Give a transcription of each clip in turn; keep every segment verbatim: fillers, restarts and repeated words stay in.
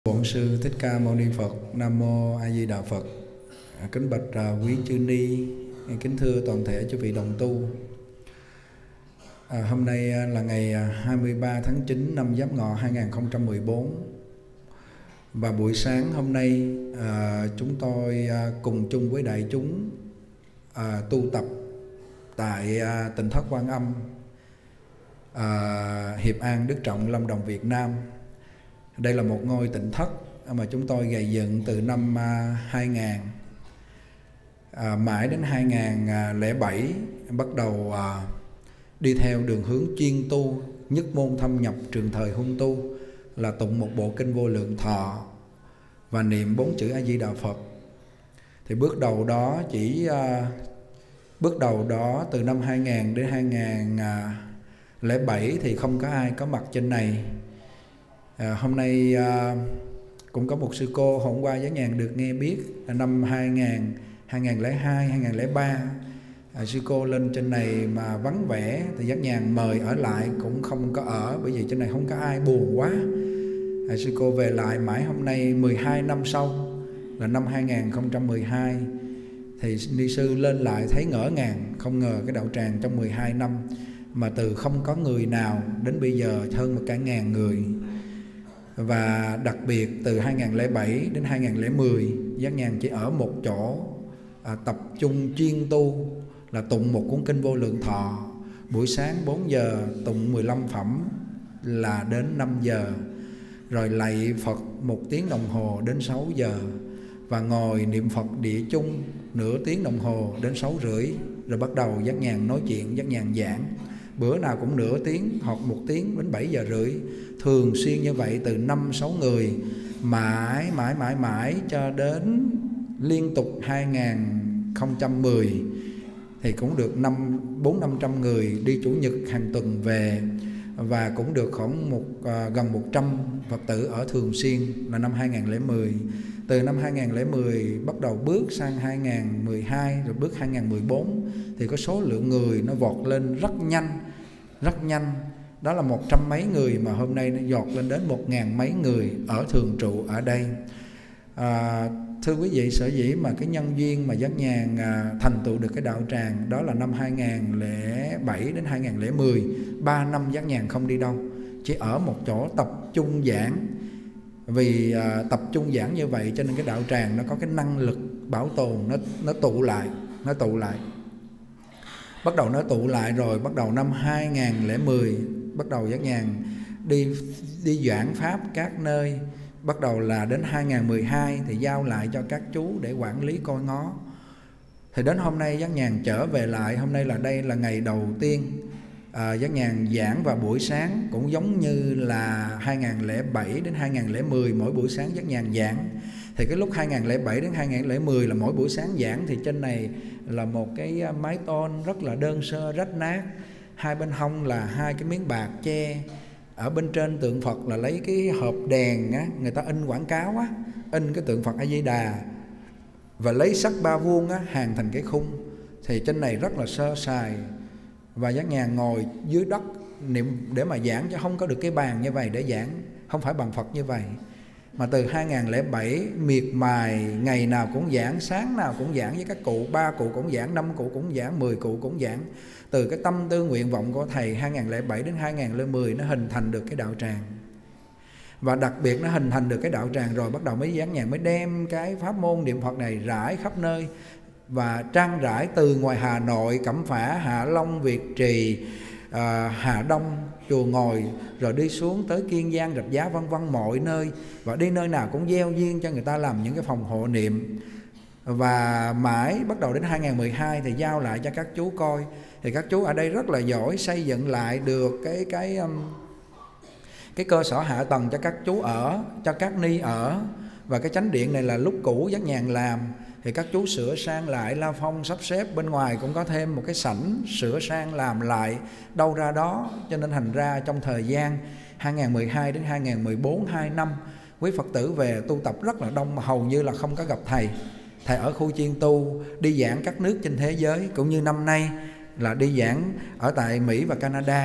Bổn Sư Thích Ca Mâu Ni Phật. Nam Mô A Di Đà Phật. Kính bạch quý chư ni, kính thưa toàn thể chư vị đồng tu. à, Hôm nay là ngày hai mươi ba tháng chín năm Giáp Ngọ hai nghìn không trăm mười bốn. Và buổi sáng hôm nay à, chúng tôi à, cùng chung với đại chúng à, tu tập tại à, Tịnh Thất Quan Âm, à, Hiệp An, Đức Trọng, Lâm Đồng, Việt Nam. Đây là một ngôi tịnh thất mà chúng tôi gây dựng từ năm hai nghìn, à, mãi đến hai nghìn không trăm lẻ bảy bắt đầu à, đi theo đường hướng chuyên tu, nhất môn thâm nhập trường thời huân tu, là tụng một bộ kinh Vô Lượng Thọ và niệm bốn chữ A Di Đà Phật. Thì bước đầu đó chỉ à, bước đầu đó từ năm hai nghìn đến hai nghìn không trăm lẻ bảy thì không có ai có mặt trên này. À, hôm nay à, cũng có một sư cô hôm qua Giác Nhàn được nghe biết là năm hai nghìn, hai nghìn không trăm lẻ hai, hai nghìn không trăm lẻ ba à, sư cô lên trên này mà vắng vẻ thì Giác Nhàn mời ở lại cũng không có ở, bởi vì trên này không có ai, buồn quá. à, Sư cô về lại mãi hôm nay mười hai năm sau, là năm hai nghìn không trăm mười hai, thì ni sư lên lại thấy ngỡ ngàng, không ngờ cái đạo tràng trong mười hai năm mà từ không có người nào đến bây giờ hơn một cả ngàn người. Và đặc biệt từ hai nghìn không trăm lẻ bảy đến hai nghìn không trăm lẻ mười, Giác Nhàn chỉ ở một chỗ à, tập trung chuyên tu là tụng một cuốn kinh Vô Lượng Thọ. Buổi sáng bốn giờ tụng mười lăm phẩm là đến năm giờ, rồi lạy Phật một tiếng đồng hồ đến sáu giờ, và ngồi niệm Phật địa chung nửa tiếng đồng hồ đến sáu rưỡi, rồi bắt đầu Giác Nhàn nói chuyện, Giác Nhàn giảng. Bữa nào cũng nửa tiếng hoặc một tiếng đến bảy giờ rưỡi, thường xuyên như vậy từ năm sáu người, mãi mãi mãi mãi cho đến liên tục hai nghìn không trăm mười thì cũng được năm bốn năm trăm người đi chủ nhật hàng tuần về, và cũng được khoảng một à, gần một trăm Phật tử ở thường xuyên là năm hai nghìn không trăm lẻ mười. Từ năm hai nghìn không trăm lẻ mười bắt đầu bước sang hai nghìn không trăm mười hai, rồi bước hai nghìn không trăm mười bốn thì có số lượng người nó vọt lên rất nhanh, rất nhanh. Đó là một trăm mấy người mà hôm nay nó giọt lên đến một ngàn mấy người ở thường trụ ở đây. à, Thưa quý vị, sở dĩ mà cái nhân duyên mà Giác Nhàn à, thành tựu được cái đạo tràng đó là năm hai nghìn không trăm lẻ bảy đến hai nghìn không trăm lẻ mười, ba năm Giác Nhàn không đi đâu, chỉ ở một chỗ tập trung giảng. Vì à, tập trung giảng như vậy cho nên cái đạo tràng nó có cái năng lực bảo tồn, nó, nó tụ lại, nó tụ lại. Bắt đầu nó tụ lại rồi, bắt đầu năm hai nghìn không trăm lẻ mười bắt đầu Giác Nhàn đi đi giảng pháp các nơi. Bắt đầu là đến hai nghìn không trăm mười hai thì giao lại cho các chú để quản lý coi ngó. Thì đến hôm nay Giác Nhàn trở về lại, hôm nay là đây là ngày đầu tiên à, Giác Nhàn giảng vào buổi sáng, cũng giống như là hai nghìn không trăm lẻ bảy đến hai nghìn không trăm lẻ mười mỗi buổi sáng Giác Nhàn giảng. Thì cái lúc hai nghìn không trăm lẻ bảy đến hai nghìn không trăm lẻ mười là mỗi buổi sáng giảng thì trên này là một cái mái tôn rất là đơn sơ rách nát, hai bên hông là hai cái miếng bạc che. Ở bên trên tượng Phật là lấy cái hộp đèn á, người ta in quảng cáo á, in cái tượng Phật A Di Đà và lấy sắt ba vuông á hàn thành cái khung. Thì trên này rất là sơ sài, và Giác Nhàn ngồi dưới đất niệm để mà giảng, chứ không có được cái bàn như vậy để giảng, không phải bàn Phật như vậy. Mà từ hai nghìn không trăm lẻ bảy miệt mài, ngày nào cũng giảng, sáng nào cũng giảng với các cụ, ba cụ cũng giảng, năm cụ cũng giảng, mười cụ cũng giảng. Từ cái tâm tư nguyện vọng của thầy hai nghìn không trăm lẻ bảy đến hai nghìn không trăm mười nó hình thành được cái đạo tràng. Và đặc biệt nó hình thành được cái đạo tràng rồi bắt đầu mới Giác Nhàn mới đem cái pháp môn niệm Phật này rải khắp nơi, và trang rải từ ngoài Hà Nội, Cẩm Phả, Hạ Long, Việt Trì, à, Hà Đông, Chùa Ngồi, rồi đi xuống tới Kiên Giang, Rạch Giá, vân vân mọi nơi. Và đi nơi nào cũng gieo duyên cho người ta làm những cái phòng hộ niệm. Và mãi bắt đầu đến hai nghìn không trăm mười hai thì giao lại cho các chú coi. Thì các chú ở đây rất là giỏi, xây dựng lại được cái cái um, cái cơ sở hạ tầng cho các chú ở, cho các ni ở. Và cái chánh điện này là lúc cũ Giác Nhàn làm, thì các chú sửa sang lại, la phong sắp xếp. Bên ngoài cũng có thêm một cái sảnh sửa sang làm lại đâu ra đó. Cho nên thành ra trong thời gian hai nghìn không trăm mười hai đến hai nghìn không trăm mười bốn, hai năm, quý Phật tử về tu tập rất là đông, mà hầu như là không có gặp thầy. Thầy ở khu chuyên tu, đi giảng các nước trên thế giới, cũng như năm nay là đi giảng ở tại Mỹ và Canada.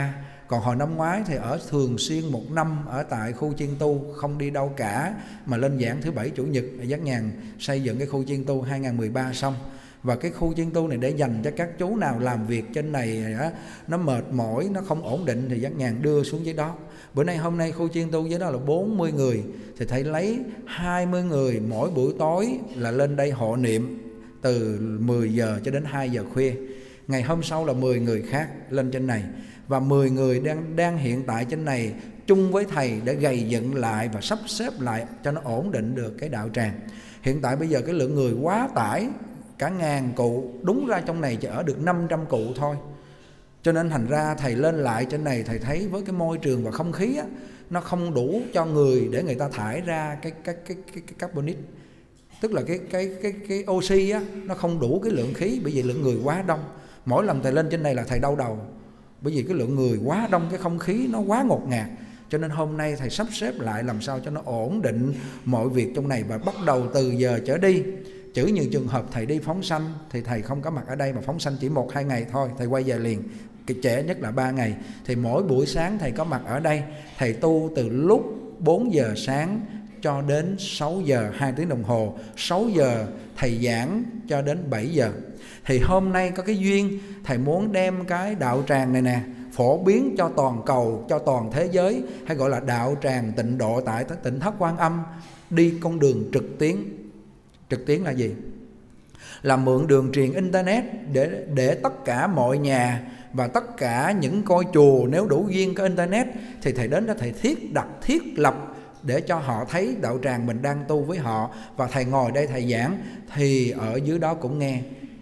Còn hồi năm ngoái thì ở thường xuyên một năm ở tại khu chiên tu, không đi đâu cả, mà lên giảng thứ bảy chủ nhật. Giác Nhàn xây dựng cái khu chiên tu hai không một ba xong. Và cái khu chiên tu này để dành cho các chú nào làm việc trên này nó mệt mỏi, nó không ổn định thì Giác Nhàn đưa xuống dưới đó. Bữa nay hôm nay khu chiên tu dưới đó là bốn mươi người, thì thầy lấy hai mươi người mỗi buổi tối là lên đây hộ niệm từ mười giờ cho đến hai giờ khuya. Ngày hôm sau là mười người khác lên trên này, và mười người đang, đang hiện tại trên này chung với thầy để gầy dựng lại và sắp xếp lại cho nó ổn định được cái đạo tràng. Hiện tại bây giờ cái lượng người quá tải, cả ngàn cụ, đúng ra trong này chỉ ở được năm trăm cụ thôi. Cho nên thành ra thầy lên lại trên này, thầy thấy với cái môi trường và không khí á, nó không đủ cho người để người ta thải ra cái cái cái cái, cái carbonic, tức là cái cái cái cái oxy á, nó không đủ cái lượng khí, bởi vì lượng người quá đông. Mỗi lần thầy lên trên này là thầy đau đầu, bởi vì cái lượng người quá đông, cái không khí nó quá ngột ngạt. Cho nên hôm nay thầy sắp xếp lại làm sao cho nó ổn định mọi việc trong này, và bắt đầu từ giờ trở đi. Chữ như trường hợp thầy đi phóng sanh thì thầy không có mặt ở đây, mà phóng sanh chỉ một hai ngày thôi, thầy quay về liền, cái trễ nhất là ba ngày. Thì mỗi buổi sáng thầy có mặt ở đây, thầy tu từ lúc bốn giờ sáng cho đến sáu giờ, hai tiếng đồng hồ. Sáu giờ thầy giảng cho đến bảy giờ. Thì hôm nay có cái duyên, thầy muốn đem cái đạo tràng này nè phổ biến cho toàn cầu, cho toàn thế giới, hay gọi là đạo tràng tịnh độ tại Tỉnh Thất Quan Âm, đi con đường trực tuyến. Trực tuyến là gì? Là mượn đường truyền internet để, để tất cả mọi nhà và tất cả những ngôi chùa nếu đủ duyên có internet thì thầy đến đó thầy thiết đặt, thiết lập để cho họ thấy đạo tràng mình đang tu với họ. Và thầy ngồi đây thầy giảng thì ở dưới đó cũng nghe.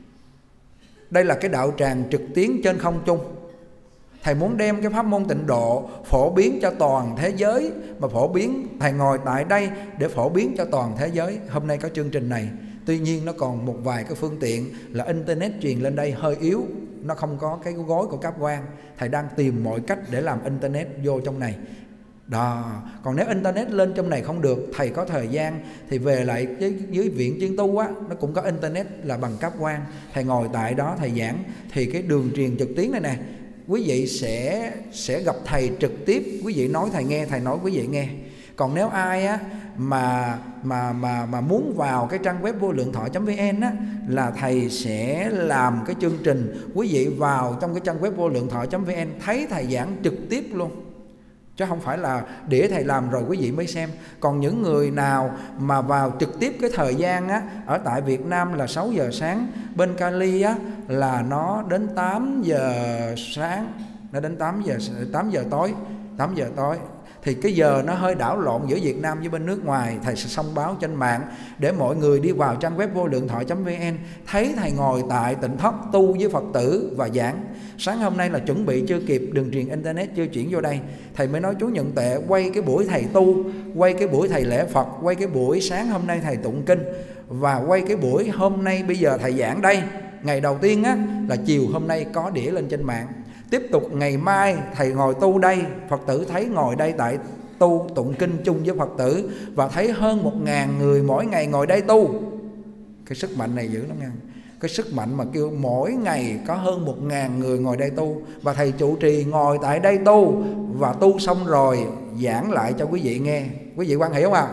Đây là cái đạo tràng trực tuyến trên không trung. Thầy muốn đem cái pháp môn tịnh độ phổ biến cho toàn thế giới, mà phổ biến, thầy ngồi tại đây để phổ biến cho toàn thế giới. Hôm nay có chương trình này, tuy nhiên nó còn một vài cái phương tiện là internet truyền lên đây hơi yếu, nó không có cái gối của cáp quang. Thầy đang tìm mọi cách để làm internet vô trong này đó. Còn nếu internet lên trong này không được, thầy có thời gian thì về lại với, với viện chiên tu á, nó cũng có internet là bằng cáp quang. Thầy ngồi tại đó thầy giảng, thì cái đường truyền trực tuyến này nè, quý vị sẽ sẽ gặp thầy trực tiếp, quý vị nói thầy nghe, thầy nói quý vị nghe. Còn nếu ai á mà mà mà mà muốn vào cái trang web vô lượng thọ chấm vn á, là thầy sẽ làm cái chương trình, quý vị vào trong cái trang web vô lượng thọ chấm vn thấy thầy giảng trực tiếp luôn, chứ không phải là để thầy làm rồi quý vị mới xem. Còn những người nào mà vào trực tiếp cái thời gian á, ở tại Việt Nam là sáu giờ sáng, bên Cali á là nó đến tám giờ sáng, nó đến tám giờ tám giờ tối, tám giờ tối. Thì cái giờ nó hơi đảo lộn giữa Việt Nam với bên nước ngoài. Thầy sẽ thông báo trên mạng để mọi người đi vào trang web vô lượng thọ chấm vn thấy thầy ngồi tại Tịnh Thất tu với Phật tử và giảng. Sáng hôm nay là chuẩn bị chưa kịp, đường truyền internet chưa chuyển vô đây, thầy mới nói chú Nhận Tệ quay cái buổi thầy tu, quay cái buổi thầy lễ Phật, quay cái buổi sáng hôm nay thầy tụng kinh, và quay cái buổi hôm nay bây giờ thầy giảng đây. Ngày đầu tiên á là chiều hôm nay có đĩa lên trên mạng. Tiếp tục ngày mai thầy ngồi tu đây, Phật tử thấy ngồi đây tại tu tụng kinh chung với Phật tử, và thấy hơn một ngàn người mỗi ngày ngồi đây tu. Cái sức mạnh này dữ lắm nha. Cái sức mạnh mà kêu mỗi ngày có hơn một ngàn người ngồi đây tu, và thầy trụ trì ngồi tại đây tu, và tu xong rồi giảng lại cho quý vị nghe. Quý vị quan hiểu không ạ?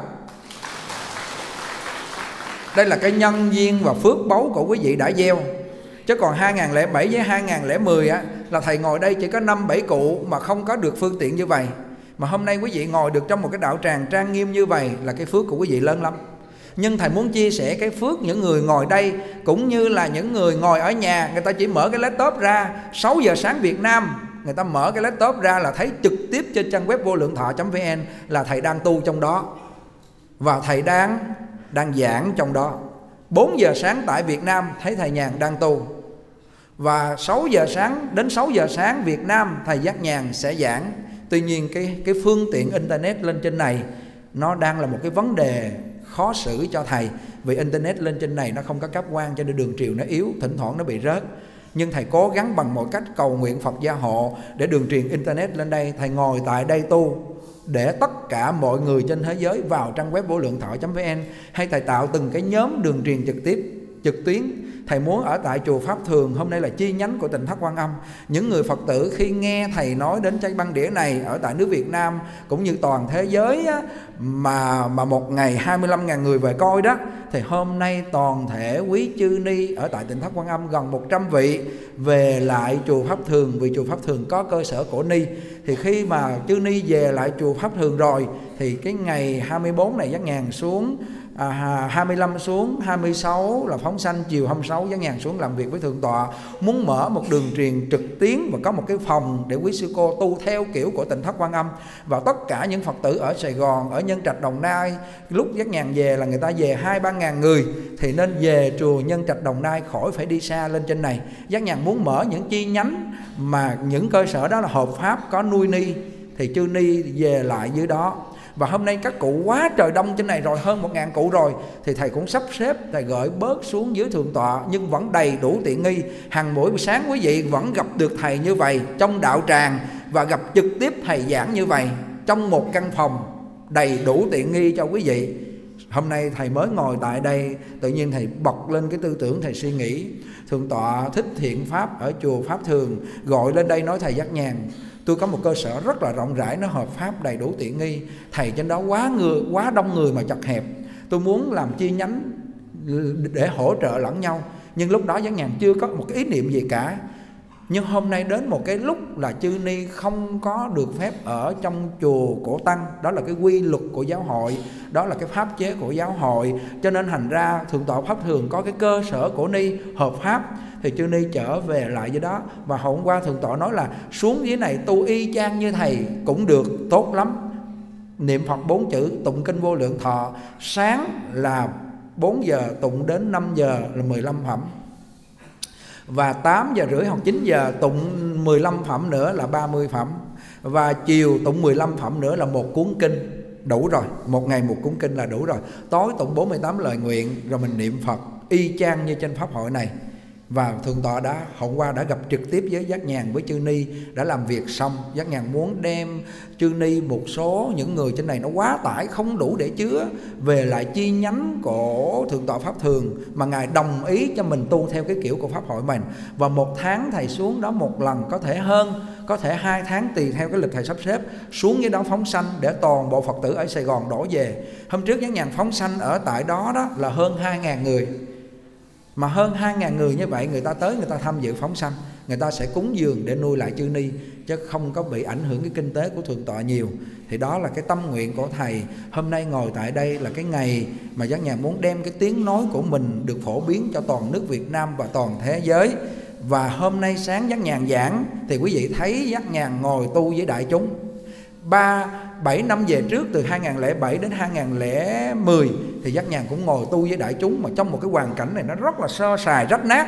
Đây là cái nhân duyên và phước báu của quý vị đã gieo. Chứ còn hai không không bảy với hai không không mười á, là thầy ngồi đây chỉ có năm bảy cụ mà không có được phương tiện như vậy. Mà hôm nay quý vị ngồi được trong một cái đạo tràng trang nghiêm như vậy là cái phước của quý vị lớn lắm. Nhưng thầy muốn chia sẻ cái phước những người ngồi đây, cũng như là những người ngồi ở nhà, người ta chỉ mở cái laptop ra sáu giờ sáng Việt Nam, người ta mở cái laptop ra là thấy trực tiếp trên trang web vô lượng thọ chấm vn là thầy đang tu trong đó, và thầy đang đang giảng trong đó. Bốn giờ sáng tại Việt Nam thấy thầy Nhàn đang tu, và sáu giờ sáng đến sáu giờ sáng Việt Nam thầy Giác Nhàn sẽ giảng. Tuy nhiên cái, cái phương tiện internet lên trên này nó đang là một cái vấn đề khó xử cho thầy, vì internet lên trên này nó không có cáp quang, cho nên đường truyền nó yếu, thỉnh thoảng nó bị rớt. Nhưng thầy cố gắng bằng mọi cách cầu nguyện Phật gia hộ để đường truyền internet lên đây. Thầy ngồi tại đây tu để tất cả mọi người trên thế giới vào trang web vô lượng thọ chấm vn, hay thầy tạo từng cái nhóm đường truyền trực tiếp trực tuyến. Thầy muốn ở tại chùa Pháp Thường, hôm nay là chi nhánh của Tịnh Thất Quan Âm. Những người Phật tử khi nghe thầy nói đến cái băng đĩa này ở tại nước Việt Nam cũng như toàn thế giới á, mà mà một ngày hai mươi lăm nghìn người về coi đó, thì hôm nay toàn thể quý chư ni ở tại Tịnh Thất Quan Âm gần một trăm vị về lại chùa Pháp Thường, vì chùa Pháp Thường có cơ sở của ni. Thì khi mà chư ni về lại chùa Pháp Thường rồi thì cái ngày hai mươi bốn này Giác Nhàn xuống, à, hai mươi lăm xuống, hai mươi sáu là phóng sanh, chiều hai mươi sáu Giác Nhàn xuống làm việc với Thượng tọa, muốn mở một đường truyền trực tuyến và có một cái phòng để quý sư cô tu theo kiểu của Tịnh Thất Quan Âm. Và tất cả những Phật tử ở Sài Gòn, ở Nhân Trạch, Đồng Nai, lúc Giác Nhàn về là người ta về hai ba ngàn người, thì nên về chùa Nhân Trạch, Đồng Nai, khỏi phải đi xa lên trên này. Giác Nhàn muốn mở những chi nhánh mà những cơ sở đó là hợp pháp, có nuôi ni, thì chư ni về lại dưới đó. Và hôm nay các cụ quá trời đông trên này rồi, hơn một ngàn cụ rồi, thì thầy cũng sắp xếp thầy gửi bớt xuống dưới Thượng tọa, nhưng vẫn đầy đủ tiện nghi. Hàng buổi sáng quý vị vẫn gặp được thầy như vậy trong đạo tràng, và gặp trực tiếp thầy giảng như vậy trong một căn phòng, đầy đủ tiện nghi cho quý vị. Hôm nay thầy mới ngồi tại đây, tự nhiên thầy bật lên cái tư tưởng, thầy suy nghĩ. Thượng tọa Thích Thiện Pháp ở chùa Pháp Thường gọi lên đây nói thầy Giác Nhàn, tôi có một cơ sở rất là rộng rãi, nó hợp pháp, đầy đủ tiện nghi. Thầy trên đó quá người, quá đông người mà chật hẹp. Tôi muốn làm chi nhánh để hỗ trợ lẫn nhau. Nhưng lúc đó Giác Nhàn chưa có một cái ý niệm gì cả. Nhưng hôm nay đến một cái lúc là chư ni không có được phép ở trong chùa của tăng. Đó là cái quy luật của giáo hội, đó là cái pháp chế của giáo hội. Cho nên thành ra Thượng tọa Pháp Thường có cái cơ sở của ni hợp pháp, thì chư ni trở về lại dưới đó. Và hôm qua Thượng tọa nói là xuống dưới này tu y chang như thầy cũng được, tốt lắm. Niệm Phật bốn chữ, tụng kinh Vô Lượng Thọ, sáng là bốn giờ tụng đến năm giờ là mười lăm phẩm, và tám giờ rưỡi hoặc chín giờ tụng mười lăm phẩm nữa là ba mươi phẩm, và chiều tụng mười lăm phẩm nữa là một cuốn kinh, đủ rồi. Một ngày một cuốn kinh là đủ rồi. Tối tụng bốn mươi tám lời nguyện, rồi mình niệm Phật y chang như trên pháp hội này. Và Thượng tọa đã hôm qua đã gặp trực tiếp với Giác Nhàn, với chư ni, đã làm việc xong. Giác Nhàn muốn đem chư ni, một số những người trên này nó quá tải, không đủ để chứa, về lại chi nhánh của Thượng tọa Pháp Thường, mà Ngài đồng ý cho mình tu theo cái kiểu của pháp hội mình. Và một tháng thầy xuống đó một lần, có thể hơn, có thể hai tháng, tùy theo cái lịch thầy sắp xếp, xuống với đó phóng sanh để toàn bộ Phật tử ở Sài Gòn đổ về. Hôm trước Giác Nhàn phóng sanh ở tại đó đó là hơn hai ngàn người. Mà hơn hai ngàn người như vậy, người ta tới người ta tham dự phóng sanh, người ta sẽ cúng dường để nuôi lại chư ni, chứ không có bị ảnh hưởng cái kinh tế của Thượng tọa nhiều. Thì đó là cái tâm nguyện của thầy. Hôm nay ngồi tại đây là cái ngày mà Giác Nhàn muốn đem cái tiếng nói của mình được phổ biến cho toàn nước Việt Nam và toàn thế giới. Và hôm nay sáng Giác Nhàn giảng thì quý vị thấy Giác Nhàn ngồi tu với đại chúng. Ba bảy năm về trước, từ hai nghìn lẻ bảy đến hai nghìn lẻ mười, thì Giác Nhàn cũng ngồi tu với đại chúng, mà trong một cái hoàn cảnh này nó rất là sơ sài rách nát.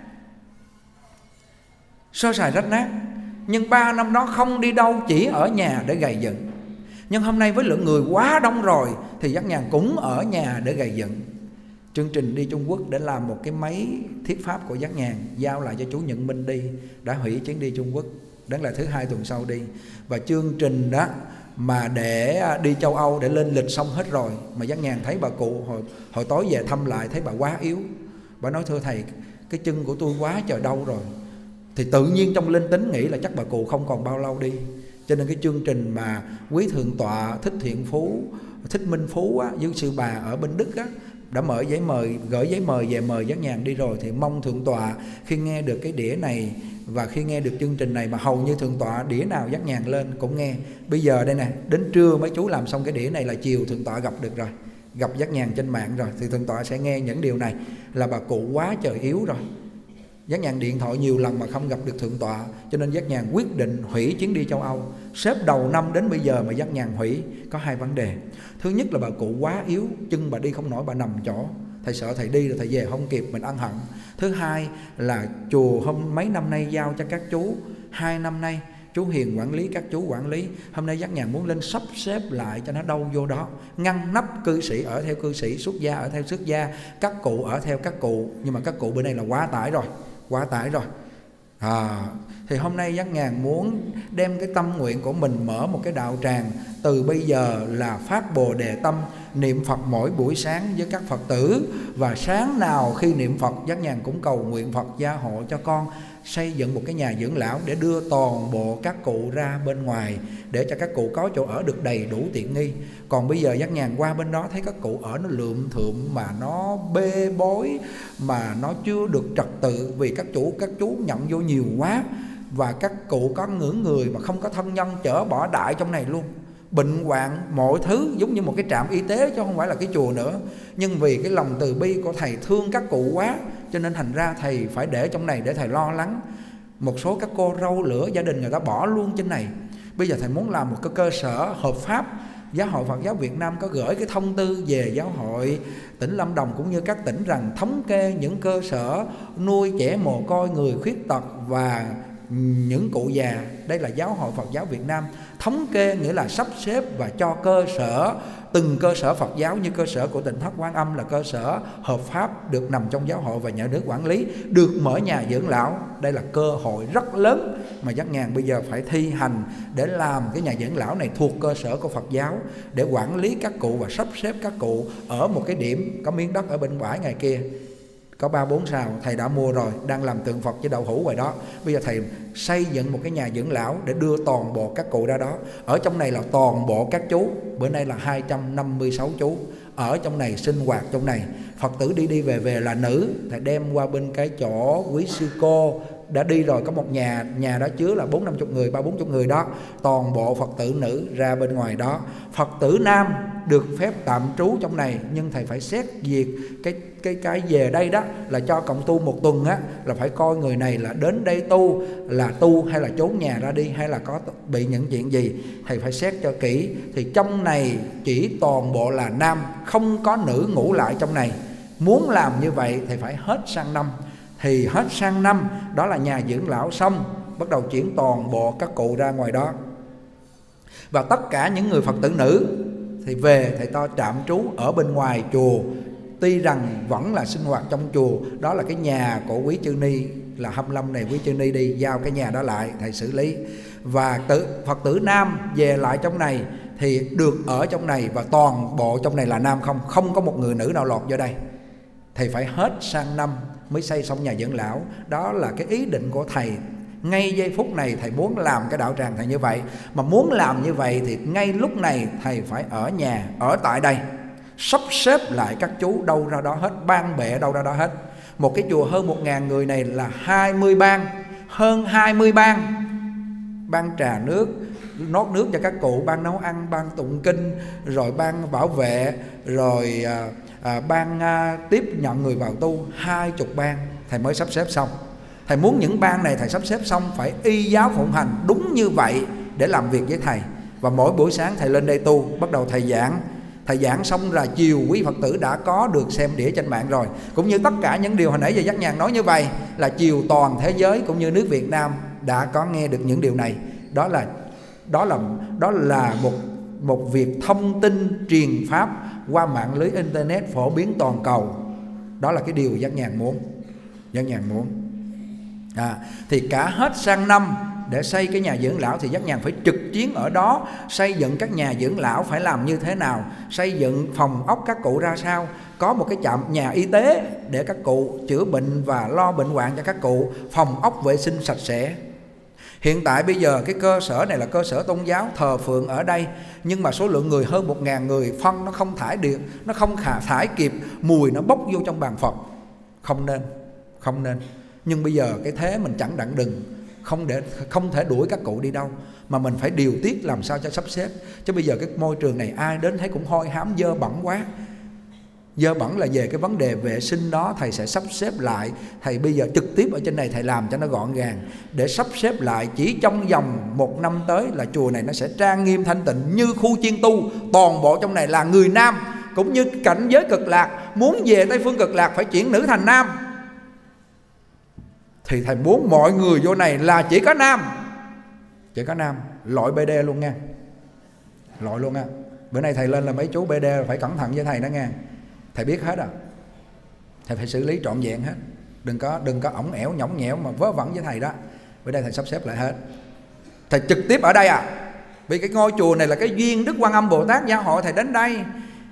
Sơ sài rách nát. Nhưng ba năm đó không đi đâu, chỉ ở nhà để gầy dựng. Nhưng hôm nay với lượng người quá đông rồi, thì Giác Nhàn cũng ở nhà để gầy dựng. Chương trình đi Trung Quốc để làm một cái máy thiết pháp của Giác Nhàn, giao lại cho chú Nhận Minh đi, đã hủy chuyến đi Trung Quốc, đến là thứ hai tuần sau đi. Và chương trình đó mà để đi châu Âu để lên lịch xong hết rồi, mà Giác Nhàn thấy bà cụ hồi, hồi tối về thăm lại, thấy bà quá yếu. Bà nói thưa thầy, cái chân của tôi quá trời đau rồi. Thì tự nhiên trong linh tính nghĩ là chắc bà cụ không còn bao lâu đi. Cho nên cái chương trình mà quý Thượng tọa Thích Thiện Phú, Thích Minh Phú á, với sư bà ở bên Đức á, đã mở giấy mời, gửi giấy mời về mời Giác Nhàn đi rồi. Thì mong Thượng tọa khi nghe được cái đĩa này và khi nghe được chương trình này, mà hầu như Thượng tọa đĩa nào Giác Nhàn lên cũng nghe. Bây giờ đây nè, đến trưa mấy chú làm xong cái đĩa này là chiều Thượng tọa gặp được rồi, gặp Giác Nhàn trên mạng rồi, thì Thượng tọa sẽ nghe những điều này. Là bà cụ quá trời yếu rồi, Giác Nhàn điện thoại nhiều lần mà không gặp được Thượng tọa, cho nên Giác Nhàn quyết định hủy chuyến đi châu Âu. Xếp đầu năm đến bây giờ mà Giác Nhàn hủy có hai vấn đề. Thứ nhất là bà cụ quá yếu, chân bà đi không nổi, bà nằm chỗ, thầy sợ thầy đi rồi thầy về không kịp, mình ân hận. Thứ hai là chùa hôm mấy năm nay giao cho các chú, hai năm nay chú Hiền quản lý, các chú quản lý. Hôm nay Giác Nhàn muốn lên sắp xếp lại cho nó đâu vô đó, ngăn nắp cư sĩ ở theo cư sĩ, xuất gia ở theo xuất gia, các cụ ở theo các cụ. Nhưng mà các cụ bữa nay là quá tải rồi, quá tải rồi. À, thì hôm nay Giác Nhàn muốn đem cái tâm nguyện của mình mở một cái đạo tràng từ bây giờ là phát Bồ Đề tâm, niệm Phật mỗi buổi sáng với các Phật tử. Và sáng nào khi niệm Phật, Giác Nhàn cũng cầu nguyện Phật gia hộ cho con xây dựng một cái nhà dưỡng lão để đưa toàn bộ các cụ ra bên ngoài, để cho các cụ có chỗ ở được đầy đủ tiện nghi. Còn bây giờ Giác Nhàn qua bên đó thấy các cụ ở nó lượm thượm, mà nó bê bối, mà nó chưa được trật tự, vì các chủ các chú nhận vô nhiều quá. Và các cụ có ngưỡng người mà không có thân nhân chở bỏ đại trong này luôn, bệnh hoạn mọi thứ, giống như một cái trạm y tế chứ không phải là cái chùa nữa. Nhưng vì cái lòng từ bi của thầy thương các cụ quá, cho nên thành ra thầy phải để trong này để thầy lo lắng. Một số các cô râu lửa gia đình người ta bỏ luôn trên này. Bây giờ thầy muốn làm một cái cơ sở hợp pháp. Giáo hội Phật giáo Việt Nam có gửi cái thông tư về giáo hội tỉnh Lâm Đồng cũng như các tỉnh rằng thống kê những cơ sở nuôi trẻ mồ côi, người khuyết tật và những cụ già. Đây là Giáo hội Phật giáo Việt Nam thống kê, nghĩa là sắp xếp và cho cơ sở, từng cơ sở Phật giáo như cơ sở của Tỉnh Thất Quan Âm là cơ sở hợp pháp, được nằm trong giáo hội và nhà nước quản lý, được mở nhà dưỡng lão. Đây là cơ hội rất lớn mà Giác Nhàn bây giờ phải thi hành để làm cái nhà dưỡng lão này thuộc cơ sở của Phật giáo, để quản lý các cụ và sắp xếp các cụ ở một cái điểm. Có miếng đất ở bên bãi ngày kia có ba bốn sào, thầy đã mua rồi, đang làm tượng Phật với đậu hũ ngoài đó. Bây giờ thầy xây dựng một cái nhà dưỡng lão để đưa toàn bộ các cụ ra đó. Ở trong này là toàn bộ các chú, bữa nay là hai trăm năm mươi sáu chú ở trong này sinh hoạt trong này. Phật tử đi đi về về là nữ, thầy đem qua bên cái chỗ quý sư cô đã đi rồi, có một nhà, nhà đó chứa là bốn năm chục người, ba bốn chục người đó, toàn bộ Phật tử nữ ra bên ngoài đó. Phật tử nam được phép tạm trú trong này, nhưng thầy phải xét duyệt cái cái cái về đây đó là cho cộng tu một tuần á, là phải coi người này là đến đây tu là tu hay là trốn nhà ra đi, hay là có bị những chuyện gì, thầy phải xét cho kỹ. Thì trong này chỉ toàn bộ là nam, không có nữ ngủ lại trong này. Muốn làm như vậy thì phải hết sang năm. Thì hết sang năm đó là nhà dưỡng lão xong, bắt đầu chuyển toàn bộ các cụ ra ngoài đó. Và tất cả những người Phật tử nữ thì về thầy to trạm trú ở bên ngoài chùa. Tuy rằng vẫn là sinh hoạt trong chùa, đó là cái nhà của quý chư ni, là hai mươi lăm này quý chư ni đi giao cái nhà đó lại thầy xử lý. Và tử, Phật tử nam về lại trong này thì được ở trong này, và toàn bộ trong này là nam không, không có một người nữ nào lọt vô đây. Thầy phải hết sang năm mới xây xong nhà dưỡng lão. Đó là cái ý định của thầy. Ngay giây phút này thầy muốn làm cái đạo tràng thầy như vậy. Mà muốn làm như vậy thì ngay lúc này thầy phải ở nhà, ở tại đây, sắp xếp lại các chú đâu ra đó hết, ban bệ đâu ra đó hết. Một cái chùa hơn một ngàn người này là hai mươi ban, hơn hai mươi ban. Ban trà nước, nót nước cho các cụ, ban nấu ăn, ban tụng kinh, rồi ban bảo vệ, rồi à, à, ban à, tiếp nhận người vào tu. Hai chục ban thầy mới sắp xếp xong. Thầy muốn những ban này thầy sắp xếp xong phải y giáo phụng hành đúng như vậy để làm việc với thầy. Và mỗi buổi sáng thầy lên đây tu, bắt đầu thầy giảng. Thầy giảng xong là chiều quý Phật tử đã có được xem đĩa trên mạng rồi. Cũng như tất cả những điều hồi nãy giờ Giác Nhàn nói như vậy, là chiều toàn thế giới cũng như nước Việt Nam đã có nghe được những điều này. Đó là đó là đó là một một việc thông tin truyền pháp qua mạng lưới internet phổ biến toàn cầu. Đó là cái điều Giác Nhàn muốn. Giác Nhàn muốn. À, thì cả hết sang năm để xây cái nhà dưỡng lão thì Giác Nhàn phải trực chiến ở đó. Xây dựng các nhà dưỡng lão phải làm như thế nào, xây dựng phòng ốc các cụ ra sao, có một cái trạm nhà y tế để các cụ chữa bệnh và lo bệnh hoạn cho các cụ, phòng ốc vệ sinh sạch sẽ. Hiện tại bây giờ cái cơ sở này là cơ sở tôn giáo thờ phượng ở đây, nhưng mà số lượng người hơn một ngàn người, phân nó không thải được, nó không khả thải kịp, mùi nó bốc vô trong bàn Phật. Không nên, không nên. Nhưng bây giờ cái thế mình chẳng đặng đừng, không để không thể đuổi các cụ đi đâu, mà mình phải điều tiết làm sao cho sắp xếp. Chứ bây giờ cái môi trường này ai đến thấy cũng hôi hám dơ bẩn quá. Dơ bẩn là về cái vấn đề vệ sinh đó thầy sẽ sắp xếp lại. Thầy bây giờ trực tiếp ở trên này thầy làm cho nó gọn gàng, để sắp xếp lại. Chỉ trong vòng một năm tới là chùa này nó sẽ trang nghiêm thanh tịnh như khu chiên tu. Toàn bộ trong này là người nam, cũng như cảnh giới cực lạc. Muốn về Tây Phương cực lạc phải chuyển nữ thành nam, thì thầy muốn mọi người vô này là chỉ có nam. Chỉ có nam, loại bê đê luôn nha. Loại luôn nha. Bữa nay thầy lên là mấy chú bê đê phải cẩn thận với thầy đó nha. Thầy biết hết à. Thầy phải xử lý trọn vẹn hết. Đừng có đừng có ổng ẻo nhõng nhẽo mà vớ vẩn với thầy đó. Bữa đây thầy sắp xếp lại hết. Thầy trực tiếp ở đây à. Vì cái ngôi chùa này là cái duyên Đức Quan Âm Bồ Tát gia hội thầy đến đây.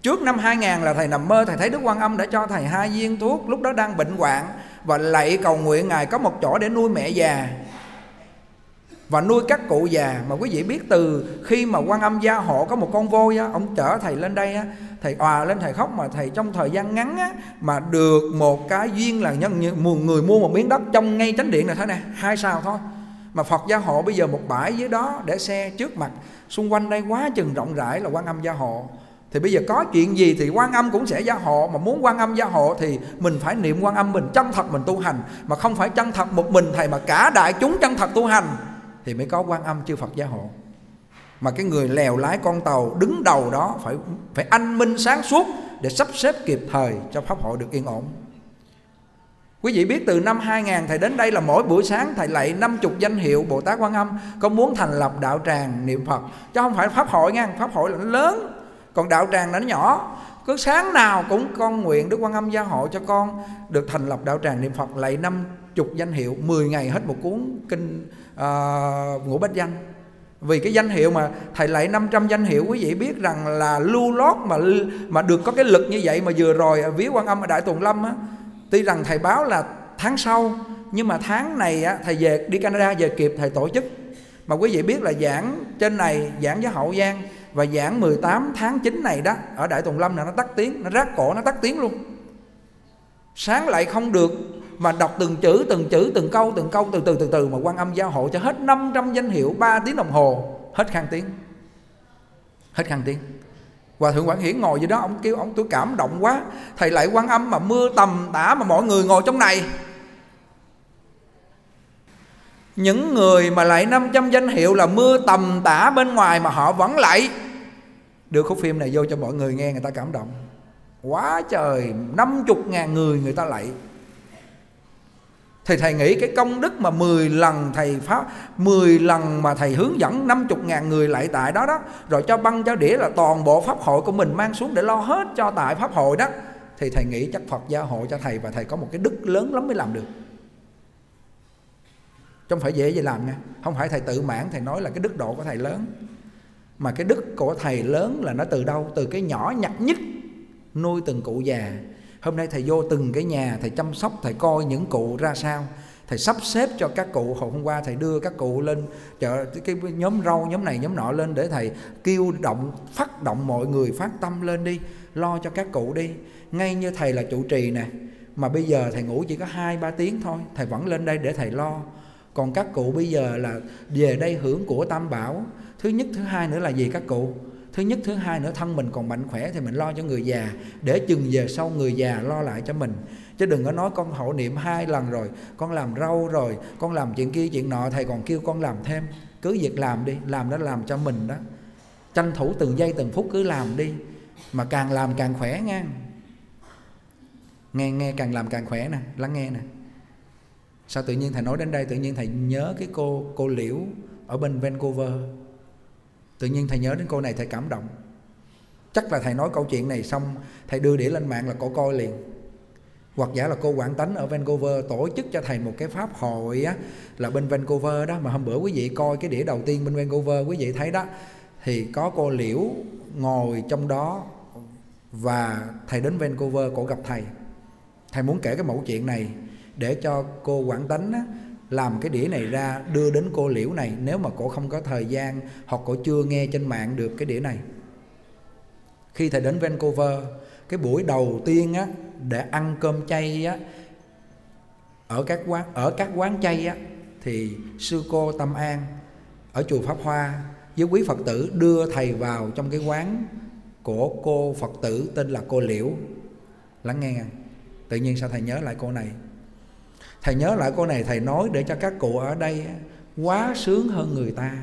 Trước năm hai nghìn là thầy nằm mơ, thầy thấy Đức Quan Âm đã cho thầy hai viên thuốc, lúc đó đang bệnh hoạn, và lạy cầu nguyện Ngài có một chỗ để nuôi mẹ già và nuôi các cụ già. Mà quý vị biết từ khi mà Quan Âm gia hộ có một con voi á, ông chở thầy lên đây á, thầy òa lên thầy khóc, mà thầy trong thời gian ngắn á, mà được một cái duyên là nhân người mua một miếng đất trong ngay chánh điện này thôi nè, hai sào thôi, mà Phật gia hộ bây giờ một bãi dưới đó để xe trước mặt, xung quanh đây quá chừng rộng rãi là Quan Âm gia hộ. Thì bây giờ có chuyện gì thì Quan Âm cũng sẽ gia hộ, mà muốn Quan Âm gia hộ thì mình phải niệm Quan Âm, mình chân thật mình tu hành, mà không phải chân thật một mình thầy mà cả đại chúng chân thật tu hành thì mới có Quan Âm chư Phật gia hộ. Mà cái người lèo lái con tàu đứng đầu đó phải phải anh minh sáng suốt để sắp xếp kịp thời cho pháp hội được yên ổn. Quý vị biết từ năm hai nghìn thầy đến đây là mỗi buổi sáng thầy lạy năm mươi danh hiệu Bồ Tát Quan Âm, có muốn thành lập đạo tràng niệm Phật, chứ không phải pháp hội nha, pháp hội là nó lớn, còn đạo tràng là nó nhỏ. Cứ sáng nào cũng con nguyện Đức Quan Âm gia hộ cho con được thành lập đạo tràng niệm Phật, lạy năm mươi danh hiệu, mười ngày hết một cuốn kinh uh, Ngũ Bách Danh. Vì cái danh hiệu mà thầy lạy năm trăm danh hiệu, quý vị biết rằng là lưu lót mà mà được có cái lực như vậy. Mà vừa rồi vía Quan Âm ở Đại Tùng Lâm á, tuy rằng thầy báo là tháng sau, nhưng mà tháng này á, thầy về đi Canada về kịp thầy tổ chức. Mà quý vị biết là giảng trên này, giảng với Hậu Giang và giảng mười tám tháng chín này đó ở Đại Tùng Lâm là nó tắt tiếng, nó rát cổ, nó tắt tiếng luôn. Sáng lại không được, mà đọc từng chữ từng chữ từng câu từng câu từ từ từ từ mà Quan Âm gia hộ cho hết năm trăm danh hiệu ba tiếng đồng hồ, hết khang tiếng, hết khang tiếng. Hòa thượng Quảng Hiển ngồi dưới đó, ông kêu ông tôi cảm động quá, thầy lạy Quan Âm mà mưa tầm tã mà mọi người ngồi trong này. Những người mà lạy năm trăm danh hiệu là mưa tầm tã bên ngoài mà họ vẫn lạy. Đưa khúc phim này vô cho mọi người nghe, người ta cảm động quá trời, năm mươi ngàn người người ta lạy. Thì thầy nghĩ cái công đức mà mười lần thầy pháp, mười lần mà thầy hướng dẫn năm mươi ngàn người lại tại đó đó, rồi cho băng cho đĩa là toàn bộ pháp hội của mình mang xuống để lo hết cho tại pháp hội đó, thì thầy nghĩ chắc Phật gia hộ cho thầy, và thầy có một cái đức lớn lắm mới làm được. Không phải dễ gì làm nha. Không phải thầy tự mãn thầy nói là cái đức độ của thầy lớn, mà cái đức của thầy lớn là nó từ đâu? Từ cái nhỏ nhặt nhất, nuôi từng cụ già. Hôm nay thầy vô từng cái nhà, thầy chăm sóc, thầy coi những cụ ra sao, thầy sắp xếp cho các cụ. Hồi hôm qua thầy đưa các cụ lên chợ, cái nhóm rau, nhóm này, nhóm nọ lên để thầy kêu động, phát động mọi người phát tâm lên đi, lo cho các cụ đi. Ngay như thầy là trụ trì nè, mà bây giờ thầy ngủ chỉ có hai ba tiếng thôi, thầy vẫn lên đây để thầy lo. Còn các cụ bây giờ là về đây hưởng của Tam Bảo. Thứ nhất, thứ hai nữa là gì các cụ? Thứ nhất, thứ hai nữa thân mình còn mạnh khỏe thì mình lo cho người già, để chừng về sau người già lo lại cho mình. Chứ đừng có nói con hộ niệm hai lần rồi, con làm rau rồi, con làm chuyện kia chuyện nọ, thầy còn kêu con làm thêm. Cứ việc làm đi, làm đó làm cho mình đó. Tranh thủ từng giây từng phút cứ làm đi, mà càng làm càng khỏe nha. Nghe nghe càng làm càng khỏe nè, lắng nghe nè. Sao tự nhiên thầy nói đến đây, tự nhiên thầy nhớ cái cô cô Liễu ở bên Vancouver. Tự nhiên thầy nhớ đến cô này, thầy cảm động. Chắc là thầy nói câu chuyện này xong thầy đưa đĩa lên mạng là cô coi liền. Hoặc giả là cô Quảng Tánh ở Vancouver tổ chức cho thầy một cái pháp hội á, là bên Vancouver đó. Mà hôm bữa quý vị coi cái đĩa đầu tiên bên Vancouver, quý vị thấy đó, thì có cô Liễu ngồi trong đó. Và thầy đến Vancouver, cổ gặp thầy. Thầy muốn kể cái mẫu chuyện này để cho cô Quảng Tánh á, làm cái đĩa này ra đưa đến cô Liễu này, nếu mà cổ không có thời gian hoặc cổ chưa nghe trên mạng được cái đĩa này. Khi thầy đến Vancouver, cái buổi đầu tiên á, để ăn cơm chay á, ở các quán ở các quán chay á, thì sư cô Tâm An ở chùa Pháp Hoa với quý Phật tử đưa thầy vào trong cái quán của cô Phật tử tên là cô Liễu. Lắng nghe. Tự nhiên sao thầy nhớ lại cô này? Thầy nhớ lại cô này, thầy nói để cho các cụ ở đây quá sướng hơn người ta,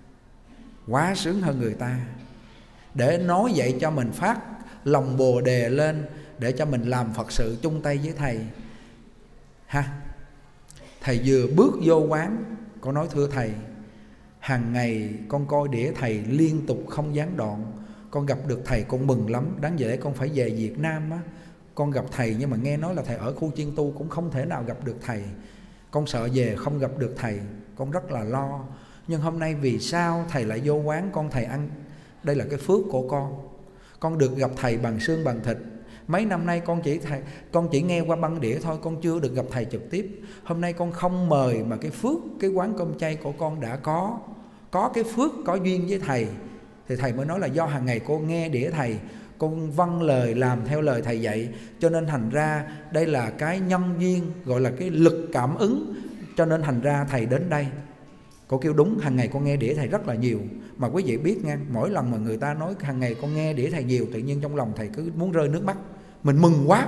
quá sướng hơn người ta, để nói vậy cho mình phát lòng bồ đề lên, để cho mình làm Phật sự chung tay với thầy ha. Thầy vừa bước vô quán, con nói thưa thầy, hàng ngày con coi đĩa thầy liên tục không gián đoạn, con gặp được thầy con mừng lắm. Đáng lẽ con phải về Việt Nam á, con gặp thầy, nhưng mà nghe nói là thầy ở khu chiên tu cũng không thể nào gặp được thầy. Con sợ về không gặp được thầy, con rất là lo. Nhưng hôm nay vì sao thầy lại vô quán con thầy ăn? Đây là cái phước của con. con được gặp thầy bằng xương bằng thịt. Mấy năm nay con chỉ thầy, con chỉ nghe qua băng đĩa thôi, con chưa được gặp thầy trực tiếp. Hôm nay con không mời mà cái phước, cái quán cơm chay của con đã có, có cái phước, có duyên với thầy. Thì thầy mới nói là do hàng ngày con nghe đĩa thầy, con vâng lời làm theo lời thầy dạy, cho nên thành ra đây là cái nhân duyên, gọi là cái lực cảm ứng, cho nên thành ra thầy đến đây. Cô kêu đúng, hàng ngày con nghe đĩa thầy rất là nhiều. Mà quý vị biết nha, mỗi lần mà người ta nói hàng ngày con nghe đĩa thầy nhiều, tự nhiên trong lòng thầy cứ muốn rơi nước mắt. Mình mừng quá.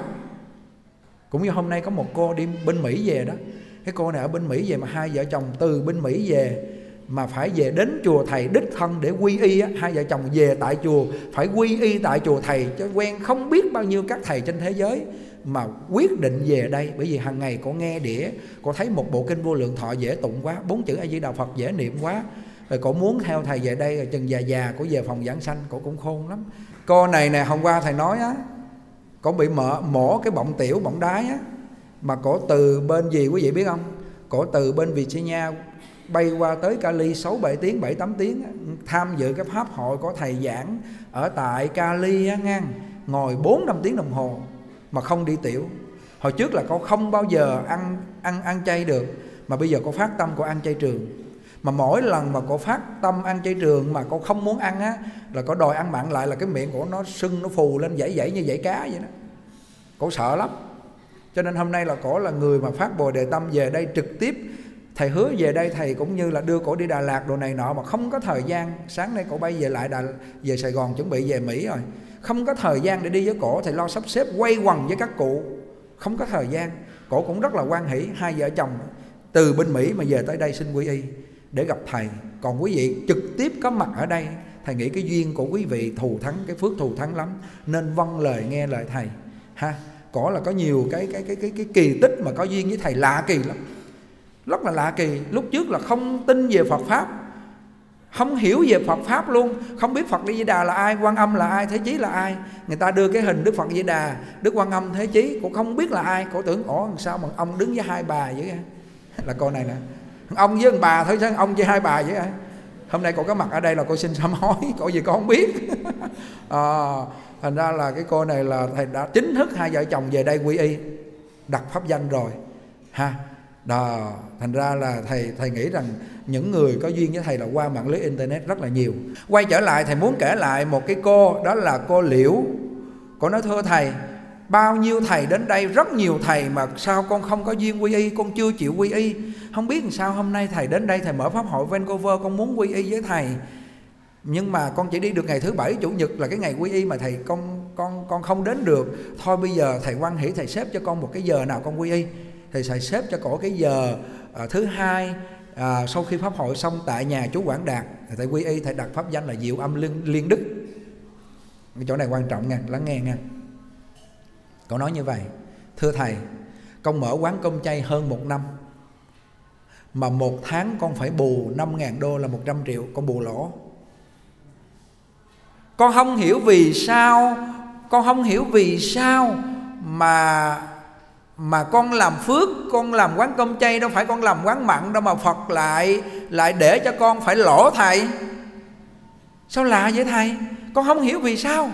Cũng như hôm nay có một cô đi bên Mỹ về đó. Cái cô này ở bên Mỹ về mà hai vợ chồng từ bên Mỹ về mà phải về đến chùa thầy đích thân để quy y á. Hai vợ chồng về tại chùa, phải quy y tại chùa thầy, cho quen không biết bao nhiêu các thầy trên thế giới, mà quyết định về đây. Bởi vì hàng ngày cô nghe đĩa, cô thấy một bộ kinh Vô Lượng Thọ dễ tụng quá, bốn chữ A Di Đà Phật dễ niệm quá, rồi cô muốn theo thầy về đây. Rồi chừng già già cô về phòng giảng sanh, cô cũng khôn lắm. Cô này nè, hôm qua thầy nói á, cô bị mỡ, mổ cái bọng tiểu, bọng đái á, mà cổ từ bên gì quý vị biết không? Cổ từ bên Virginia bay qua tới Cali sáu bảy tiếng, bảy tám tiếng á, tham dự cái pháp hội có thầy giảng ở tại Cali á ngang, ngồi bốn năm tiếng đồng hồ mà không đi tiểu. Hồi trước là cô không bao giờ ăn ăn ăn chay được, mà bây giờ cô phát tâm cô ăn chay trường. Mà mỗi lần mà cô phát tâm ăn chay trường mà cô không muốn ăn á, là cô đòi ăn mặn lại, là cái miệng của nó sưng, nó phù lên dãy dãy như dãy cá vậy đó. Cô sợ lắm. Cho nên hôm nay là cổ là người mà phát Bồ Đề tâm về đây trực tiếp. Thầy hứa về đây thầy cũng như là đưa cổ đi Đà Lạt đồ này nọ, mà không có thời gian. Sáng nay cổ bay về lại Đà, về Sài Gòn chuẩn bị về Mỹ rồi, không có thời gian để đi với cổ. Thầy lo sắp xếp quay quần với các cụ, không có thời gian. Cổ cũng rất là hoan hỷ, hai vợ chồng từ bên Mỹ mà về tới đây xin quy y để gặp thầy. Còn quý vị trực tiếp có mặt ở đây, thầy nghĩ cái duyên của quý vị thù thắng, cái phước thù thắng lắm, nên vâng lời nghe lời thầy ha. Cổ là có nhiều cái cái cái cái cái kỳ tích mà có duyên với thầy lạ kỳ lắm, rất là lạ kỳ. Lúc trước là không tin về Phật pháp, không hiểu về Phật pháp luôn, không biết Phật Di Đà là ai, Quan Âm là ai, Thế Chí là ai. Người ta đưa cái hình Đức Phật Di Đà, Đức Quan Âm, Thế Chí, cô không biết là ai. Cô tưởng ủa sao mà ông đứng với hai bà vậy á? Là cô này nè, ông với ông bà thôi, sao ông với hai bà vậy á? Hôm nay cô có mặt ở đây là cô xin sám hối, cô gì cô không biết. à, thành ra là cái cô này là thầy đã chính thức hai vợ chồng về đây quy y, đặt pháp danh rồi ha. Đó, thành ra là thầy thầy nghĩ rằng những người có duyên với thầy là qua mạng lưới internet rất là nhiều. Quay trở lại, thầy muốn kể lại một cái cô, đó là cô Liễu. Cô nói thưa thầy, bao nhiêu thầy đến đây, rất nhiều thầy, mà sao con không có duyên quy y, con chưa chịu quy y. Không biết làm sao hôm nay thầy đến đây, thầy mở pháp hội Vancouver, con muốn quy y với thầy, nhưng mà con chỉ đi được ngày thứ bảy chủ nhật là cái ngày quy y, mà thầy con con con không đến được. Thôi bây giờ thầy hoan hỷ, thầy xếp cho con một cái giờ nào con quy y. Thì thầy xếp cho cổ cái giờ à, thứ hai à, sau khi pháp hội xong tại nhà chú Quảng Đạt, thì thầy quy y, thầy đặt pháp danh là Diệu Âm Liên, Liên Đức. Cái chỗ này quan trọng nha, lắng nghe nha. Cậu nói như vậy: thưa thầy, con mở quán cơm chay hơn một năm, mà một tháng con phải bù năm ngàn đô là một trăm triệu, con bù lỗ. Con không hiểu vì sao, con không hiểu vì sao mà mà con làm phước, con làm quán cơm chay, đâu phải con làm quán mặn đâu, mà Phật lại lại để cho con phải lỗ thầy. Sao lạ vậy thầy? Con không hiểu vì sao.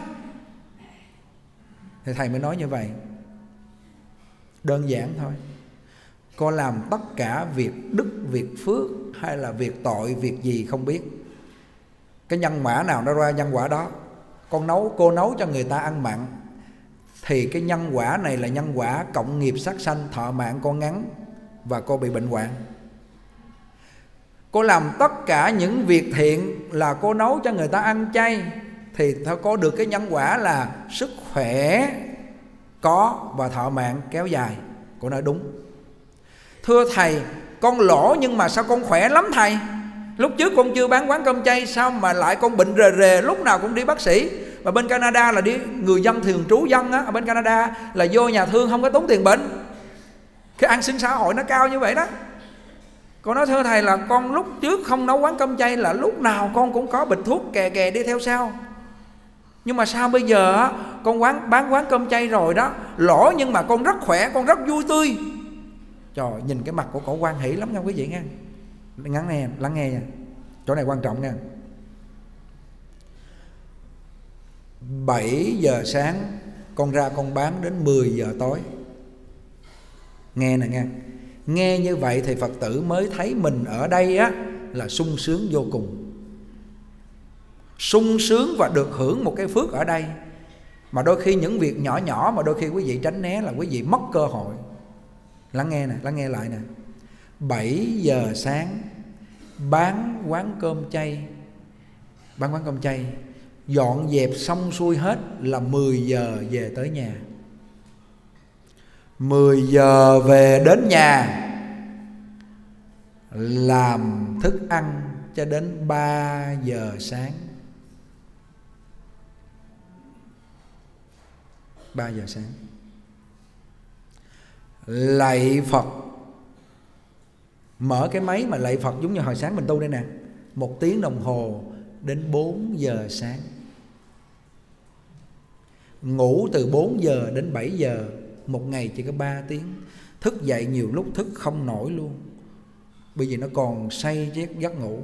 Thì thầy mới nói như vậy: đơn giản thôi, con làm tất cả việc đức, việc phước hay là việc tội, việc gì không biết, cái nhân quả nào nó ra nhân quả đó. Con nấu, cô nấu cho người ta ăn mặn, thì cái nhân quả này là nhân quả cộng nghiệp sát sanh, thọ mạng con ngắn và cô bị bệnh hoạn. Cô làm tất cả những việc thiện là cô nấu cho người ta ăn chay, thì thôi có được cái nhân quả là sức khỏe có và thọ mạng kéo dài. Cô nói đúng. Thưa thầy, con lỗ nhưng mà sao con khỏe lắm thầy? Lúc trước con chưa bán quán cơm chay, sao mà lại con bệnh rề rề, lúc nào cũng đi bác sĩ. Và bên Canada là đi người dân thường trú dân á, ở bên Canada là vô nhà thương không có tốn tiền bệnh. Cái an sinh xã hội nó cao như vậy đó. Con nói thưa thầy là con lúc trước không nấu quán cơm chay là lúc nào con cũng có bịch thuốc kè kè đi theo sau. Nhưng mà sao bây giờ á, con quán, bán quán cơm chay rồi đó, lỗ nhưng mà con rất khỏe, con rất vui tươi. Trời, nhìn cái mặt của cổ hoan hỷ lắm nha quý vị nha. Ngắn nghe, lắng nghe nha, chỗ này quan trọng nha. bảy giờ sáng con ra con bán đến mười giờ tối. Nghe nè nghe. Nghe như vậy thì Phật tử mới thấy mình ở đây á là sung sướng vô cùng. Sung sướng và được hưởng một cái phước ở đây. Mà đôi khi những việc nhỏ nhỏ mà đôi khi quý vị tránh né là quý vị mất cơ hội. Lắng nghe nè, lắng nghe lại nè. bảy giờ sáng bán quán cơm chay, bán quán cơm chay, dọn dẹp xong xuôi hết là mười giờ về tới nhà. Mười giờ về đến nhà làm thức ăn cho đến ba giờ sáng. Ba giờ sáng lạy Phật. Mở cái máy mà lạy Phật giống như hồi sáng mình tu đây nè, một tiếng đồng hồ đến bốn giờ sáng. Ngủ từ bốn giờ đến bảy giờ, một ngày chỉ có ba tiếng. Thức dậy nhiều lúc thức không nổi luôn, bởi vì nó còn say giấc giấc ngủ.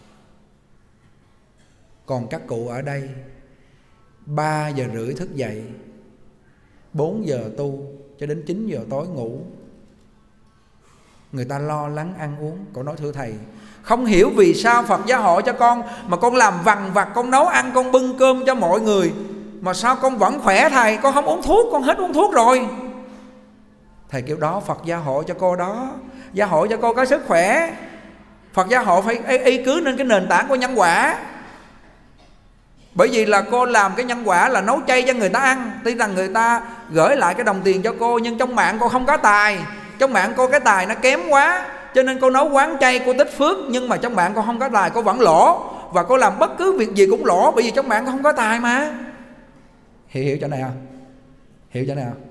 Còn các cụ ở đây ba giờ rưỡi thức dậy, bốn giờ tu cho đến chín giờ tối ngủ. Người ta lo lắng ăn uống. Cậu nói thưa thầy, không hiểu vì sao Phật gia hộ cho con mà con làm vằn vặt, con nấu ăn, con bưng cơm cho mọi người, mà sao con vẫn khỏe thầy? Con không uống thuốc, con hết uống thuốc rồi. Thầy kêu đó Phật gia hộ cho cô đó, gia hộ cho cô có sức khỏe. Phật gia hộ phải y, y cứ nên cái nền tảng của nhân quả. Bởi vì là cô làm cái nhân quả là nấu chay cho người ta ăn. Tuy rằng người ta gửi lại cái đồng tiền cho cô, nhưng trong mạng cô không có tài. Trong mạng cô cái tài nó kém quá, cho nên cô nấu quán chay cô tích phước. Nhưng mà trong mạng cô không có tài, cô vẫn lỗ. Và cô làm bất cứ việc gì cũng lỗ, bởi vì trong mạng cô không có tài mà. Hiểu, hiểu chỗ này không? Hiểu chỗ này không?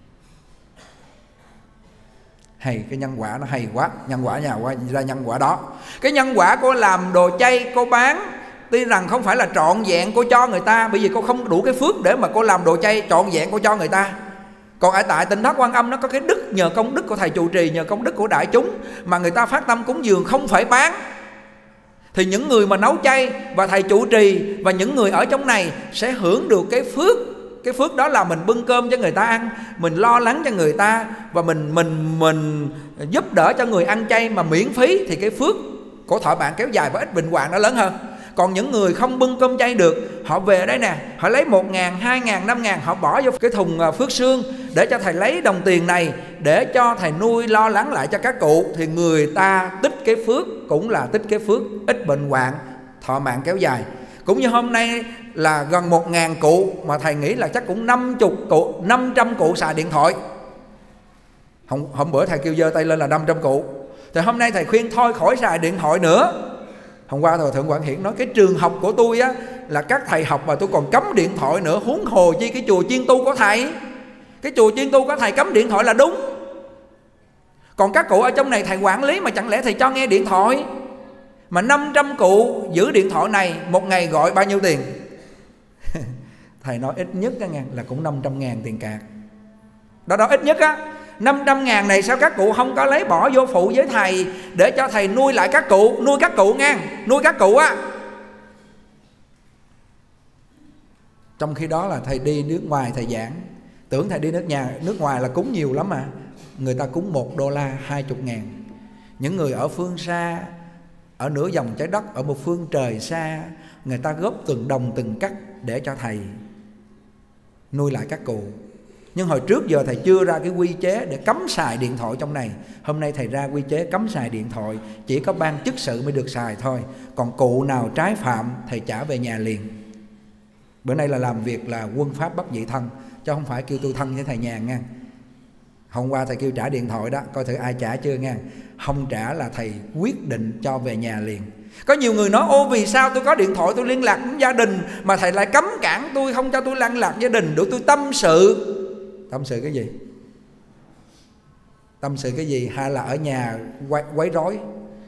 Hay, cái nhân quả nó hay quá. Nhân quả nhà qua ra nhân quả đó. Cái nhân quả cô làm đồ chay cô bán, tuy rằng không phải là trọn vẹn cô cho người ta, bởi vì cô không đủ cái phước để mà cô làm đồ chay trọn vẹn cô cho người ta. Còn ở tại Tỉnh Thất Quan Âm nó có cái đức, nhờ công đức của thầy trụ trì, nhờ công đức của đại chúng mà người ta phát tâm cúng dường không phải bán. Thì những người mà nấu chay và thầy trụ trì và những người ở trong này sẽ hưởng được cái phước. Cái phước đó là mình bưng cơm cho người ta ăn, mình lo lắng cho người ta, và mình mình mình giúp đỡ cho người ăn chay mà miễn phí, thì cái phước của thọ mạng kéo dài và ít bệnh hoạn nó lớn hơn. Còn những người không bưng cơm chay được, họ về đây nè, họ lấy một ngàn, hai ngàn, năm ngàn, họ bỏ vô cái thùng phước sương để cho thầy lấy đồng tiền này để cho thầy nuôi lo lắng lại cho các cụ. Thì người ta tích cái phước cũng là tích cái phước ít bệnh hoạn, thọ mạng kéo dài. Cũng như hôm nay là gần một ngàn cụ, mà thầy nghĩ là chắc cũng năm mươi cụ, năm trăm cụ xài điện thoại. Hôm, hôm bữa thầy kêu giơ tay lên là năm trăm cụ. Thì hôm nay thầy khuyên thôi khỏi xài điện thoại nữa. Hôm qua Hòa Thượng Quảng Hiển nói cái trường học của tôi á là các thầy học mà tôi còn cấm điện thoại nữa, huống hồ chi cái chùa chiên tu của thầy. Cái chùa chiên tu của thầy cấm điện thoại là đúng. Còn các cụ ở trong này thầy quản lý mà chẳng lẽ thầy cho nghe điện thoại? Mà năm trăm cụ giữ điện thoại này một ngày gọi bao nhiêu tiền? Thầy nói ít nhất là cũng năm trăm ngàn tiền cạc. Đó đó ít nhất á. Năm trăm ngàn này sao các cụ không có lấy bỏ vô phụ với thầy để cho thầy nuôi lại các cụ, nuôi các cụ nha, nuôi các cụ á. Trong khi đó là thầy đi nước ngoài thầy giảng, tưởng thầy đi nước nhà nước ngoài là cúng nhiều lắm mà. Người ta cúng một đô la hai mươi ngàn. Những người ở phương xa, ở nửa vòng trái đất, ở một phương trời xa, người ta góp từng đồng từng cắt để cho thầy nuôi lại các cụ. Nhưng hồi trước giờ thầy chưa ra cái quy chế để cấm xài điện thoại trong này. Hôm nay thầy ra quy chế cấm xài điện thoại, chỉ có ban chức sự mới được xài thôi. Còn cụ nào trái phạm thầy trả về nhà liền. Bữa nay là làm việc là quân pháp bất dị thân, chứ không phải kêu tôi thân với thầy nhàn nha. Hôm qua thầy kêu trả điện thoại đó, coi thử ai trả chưa nha. Không trả là thầy quyết định cho về nhà liền. Có nhiều người nói ô vì sao tôi có điện thoại tôi liên lạc với gia đình mà thầy lại cấm cản tôi, không cho tôi liên lạc gia đình để tôi tâm sự. Tâm sự cái gì? Tâm sự cái gì? Hay là ở nhà quấy, quấy rối?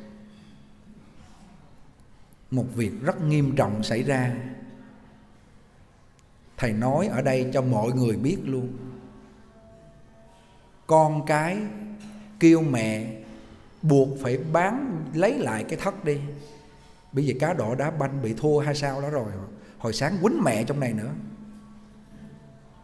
Một việc rất nghiêm trọng xảy ra. Thầy nói ở đây cho mọi người biết luôn. Con cái kêu mẹ buộc phải bán lấy lại cái thất đi. Bởi vì cá độ đá banh bị thua hay sao đó rồi. Hồi sáng quýnh mẹ trong này nữa.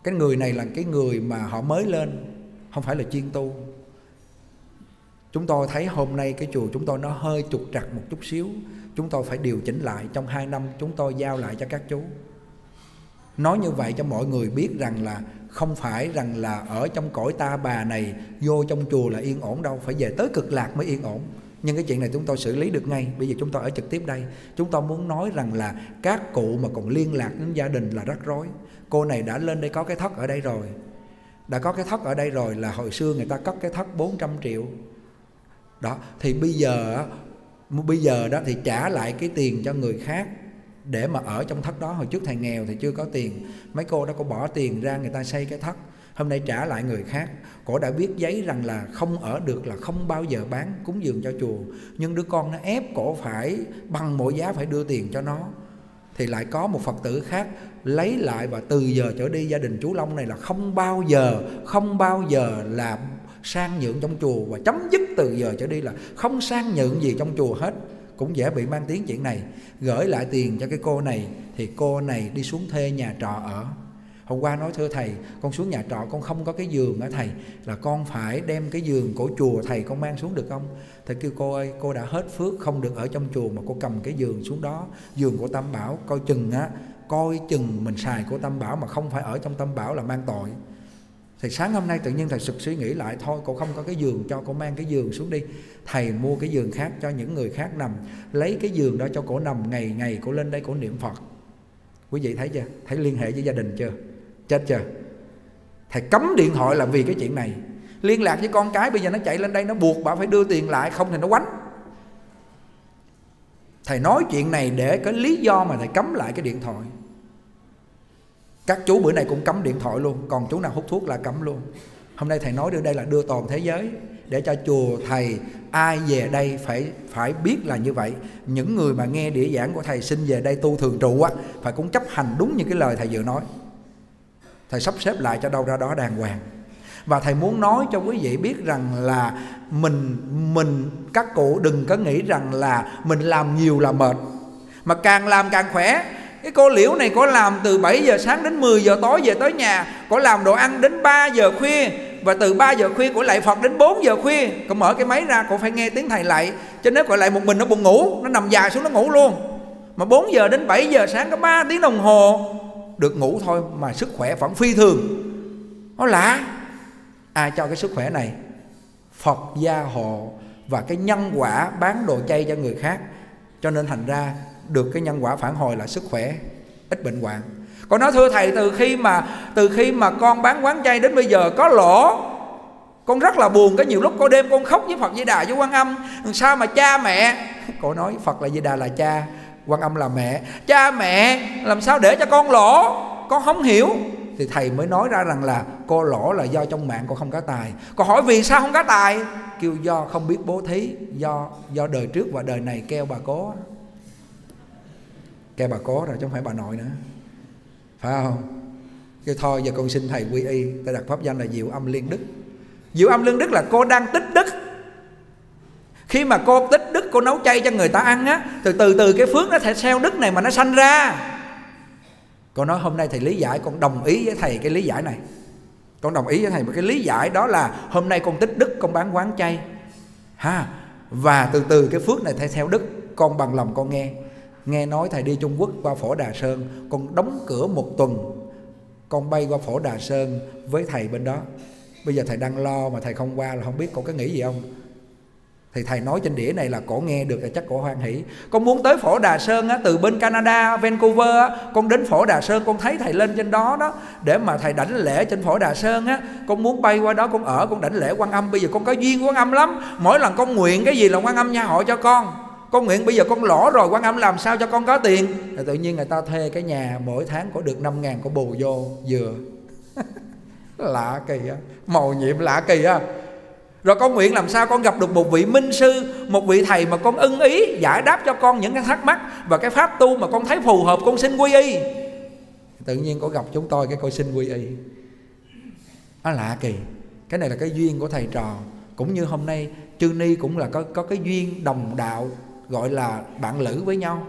Cái người này là cái người mà họ mới lên, không phải là chuyên tu. Chúng tôi thấy hôm nay cái chùa chúng tôi nó hơi trục trặc một chút xíu, chúng tôi phải điều chỉnh lại. Trong hai năm chúng tôi giao lại cho các chú. Nói như vậy cho mọi người biết rằng là không phải rằng là ở trong cõi ta bà này vô trong chùa là yên ổn đâu, phải về tới cực lạc mới yên ổn. Nhưng cái chuyện này chúng tôi xử lý được ngay. Bây giờ chúng tôi ở trực tiếp đây, chúng tôi muốn nói rằng là các cụ mà còn liên lạc đến gia đình là rắc rối. Cô này đã lên đây có cái thất ở đây rồi, đã có cái thất ở đây rồi, là hồi xưa người ta cất cái thất bốn trăm triệu đó. Thì bây giờ bây giờ đó thì trả lại cái tiền cho người khác để mà ở trong thất đó. Hồi trước thầy nghèo thì chưa có tiền, mấy cô đó có bỏ tiền ra người ta xây cái thất, hôm nay trả lại người khác. Cổ đã viết giấy rằng là không ở được, là không bao giờ bán cúng dường cho chùa, nhưng đứa con nó ép cổ phải bằng mọi giá phải đưa tiền cho nó. Thì lại có một Phật tử khác lấy lại, và từ giờ trở đi gia đình chú Long này là không bao giờ không bao giờ là sang nhượng trong chùa, và chấm dứt từ giờ trở đi là không sang nhượng gì trong chùa hết. Cũng dễ bị mang tiếng chuyện này. Gửi lại tiền cho cái cô này thì cô này đi xuống thuê nhà trọ ở. Hôm qua nói thưa thầy, con xuống nhà trọ con không có cái giường ở thầy, là con phải đem cái giường của chùa thầy con mang xuống được không? Thầy kêu cô ơi, cô đã hết phước không được ở trong chùa mà cô cầm cái giường xuống đó, giường của Tam Bảo, coi chừng á, coi chừng mình xài của Tam Bảo mà không phải ở trong Tam Bảo là mang tội. Thì sáng hôm nay tự nhiên thầy sực suy nghĩ lại, thôi cô không có cái giường cho cô mang cái giường xuống đi. Thầy mua cái giường khác cho những người khác nằm, lấy cái giường đó cho cổ nằm, ngày ngày cổ lên đây cổ niệm Phật. Quý vị thấy chưa? Thấy liên hệ với gia đình chưa? Chết chưa? Thầy cấm điện thoại là vì cái chuyện này. Liên lạc với con cái bây giờ nó chạy lên đây nó buộc bà phải đưa tiền lại, không thì nó quánh. Thầy nói chuyện này để có lý do mà thầy cấm lại cái điện thoại. Các chú bữa nay cũng cấm điện thoại luôn, còn chú nào hút thuốc là cấm luôn. Hôm nay thầy nói đưa đây là đưa toàn thế giới, để cho chùa thầy ai về đây phải phải biết là như vậy. Những người mà nghe đĩa giảng của thầy xin về đây tu thường trụ á, phải cũng chấp hành đúng như cái lời thầy vừa nói. Thầy sắp xếp lại cho đâu ra đó đàng hoàng. Và thầy muốn nói cho quý vị biết rằng là mình mình các cụ đừng có nghĩ rằng là mình làm nhiều là mệt, mà càng làm càng khỏe. Cái cô Liễu này có làm từ bảy giờ sáng đến mười giờ tối về tới nhà, có làm đồ ăn đến ba giờ khuya, và từ ba giờ khuya của lạy Phật đến bốn giờ khuya. Cô mở cái máy ra cô phải nghe tiếng thầy lạy, cho nếu gọi lại một mình nó buồn ngủ, nó nằm dài xuống nó ngủ luôn. Mà bốn giờ đến bảy giờ sáng có ba tiếng đồng hồ được ngủ thôi mà sức khỏe vẫn phi thường. Nó lạ. Ai cho cái sức khỏe này? Phật gia hộ và cái nhân quả bán đồ chay cho người khác. Cho nên thành ra được cái nhân quả phản hồi là sức khỏe, ít bệnh hoạn. Còn nói thưa thầy, từ khi mà từ khi mà con bán quán chay đến bây giờ có lỗ. Con rất là buồn, có nhiều lúc có đêm con khóc với Phật Di Đà với Quan Âm. Sao mà cha mẹ, cô nói Phật là Di Đà là cha, Quan Âm là mẹ, cha mẹ làm sao để cho con lỗ? Con không hiểu. Thì thầy mới nói ra rằng là cô lỗ là do trong mạng con không có tài. Con hỏi vì sao không có tài? Kêu do không biết bố thí, do do đời trước và đời này keo bà cố. Kêu bà cố rồi chứ không phải bà nội nữa, phải không? Kêu thôi giờ con xin thầy quy y, ta đặt pháp danh là Diệu Âm Liên Đức. Diệu Âm Liên Đức là cô đang tích đức. Khi mà cô tích đức, cô nấu chay cho người ta ăn á, từ từ từ cái phước nó theo đức này mà nó sanh ra. Cô nói hôm nay thầy lý giải, con đồng ý với thầy cái lý giải này. Con đồng ý với thầy một cái lý giải, đó là hôm nay con tích đức, con bán quán chay ha, và từ từ cái phước này theo theo đức. Con bằng lòng con nghe. Nghe nói thầy đi Trung Quốc qua Phổ Đà Sơn, con đóng cửa một tuần, con bay qua Phổ Đà Sơn với thầy bên đó. Bây giờ thầy đang lo mà thầy không qua là không biết cổ có nghĩ gì không. Thì thầy nói trên đĩa này là cổ nghe được là chắc cổ hoan hỷ. Con muốn tới Phổ Đà Sơn á, từ bên Canada, Vancouver á, con đến Phổ Đà Sơn, con thấy thầy lên trên đó đó, để mà thầy đảnh lễ trên Phổ Đà Sơn á. Con muốn bay qua đó con ở, con đảnh lễ Quan Âm. Bây giờ con có duyên Quan Âm lắm. Mỗi lần con nguyện cái gì là Quan Âm nha hội cho con. Con nguyện bây giờ con lỗ rồi, Quan Âm làm sao cho con có tiền. Rồi tự nhiên người ta thuê cái nhà mỗi tháng có được năm ngàn, có bù vô vừa. Lạ kỳ á, mầu nhiệm lạ kỳ á. Rồi con nguyện làm sao con gặp được một vị minh sư, một vị thầy mà con ưng ý giải đáp cho con những cái thắc mắc và cái pháp tu mà con thấy phù hợp, con xin quy y. Tự nhiên có gặp chúng tôi cái con xin quy y. Nó lạ kỳ. Cái này là cái duyên của thầy trò. Cũng như hôm nay Chư Ni cũng là có, có cái duyên đồng đạo, gọi là bạn lữ với nhau.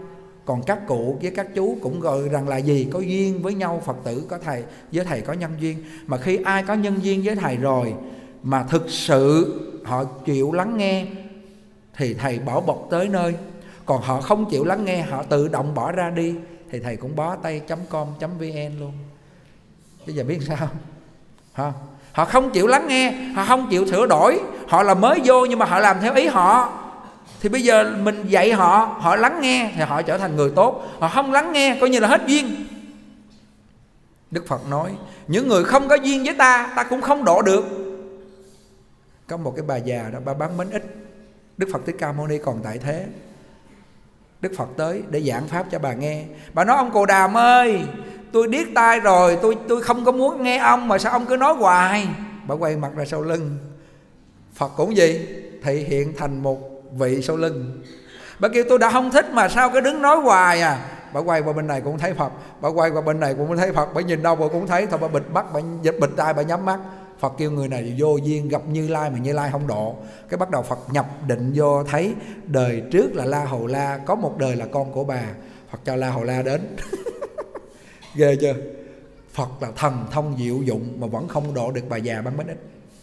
Còn các cụ với các chú cũng gọi rằng là gì? Có duyên với nhau. Phật tử có thầy, với thầy có nhân duyên. Mà khi ai có nhân duyên với thầy rồi mà thực sự họ chịu lắng nghe thì thầy bỏ bọc tới nơi. Còn họ không chịu lắng nghe, họ tự động bỏ ra đi, thì thầy cũng bó tay chấm com chấm vn luôn. Chứ giờ biết sao không? Họ không chịu lắng nghe, họ không chịu sửa đổi. Họ là mới vô nhưng mà họ làm theo ý họ. Thì bây giờ mình dạy họ, họ lắng nghe thì họ trở thành người tốt. Họ không lắng nghe coi như là hết duyên. Đức Phật nói những người không có duyên với ta, ta cũng không độ được. Có một cái bà già đó, bà bán bánh ít. Đức Phật Thích Ca Mâu Ni còn tại thế. Đức Phật tới để giảng pháp cho bà nghe. Bà nói: ông Cồ Đàm ơi, tôi điếc tai rồi, tôi tôi không có muốn nghe ông, mà sao ông cứ nói hoài. Bà quay mặt ra sau lưng. Phật cũng gì? Thị hiện thành một vị sau lưng. Bà kêu tôi đã không thích mà sao cứ đứng nói hoài à. Bà quay qua bên này cũng thấy Phật, bà quay qua bên này cũng thấy Phật. Bà nhìn đâu bà cũng thấy. Thôi bà bịt mắt, bà bịt tai, bà nhắm mắt. Phật kêu người này vô duyên gặp Như Lai mà Như Lai không độ. Cái bắt đầu Phật nhập định vô, thấy đời trước là La Hầu La, có một đời là con của bà. Phật cho La Hầu La đến. Ghê chưa? Phật là thần thông diệu dụng mà vẫn không độ được bà già bán bánh ít.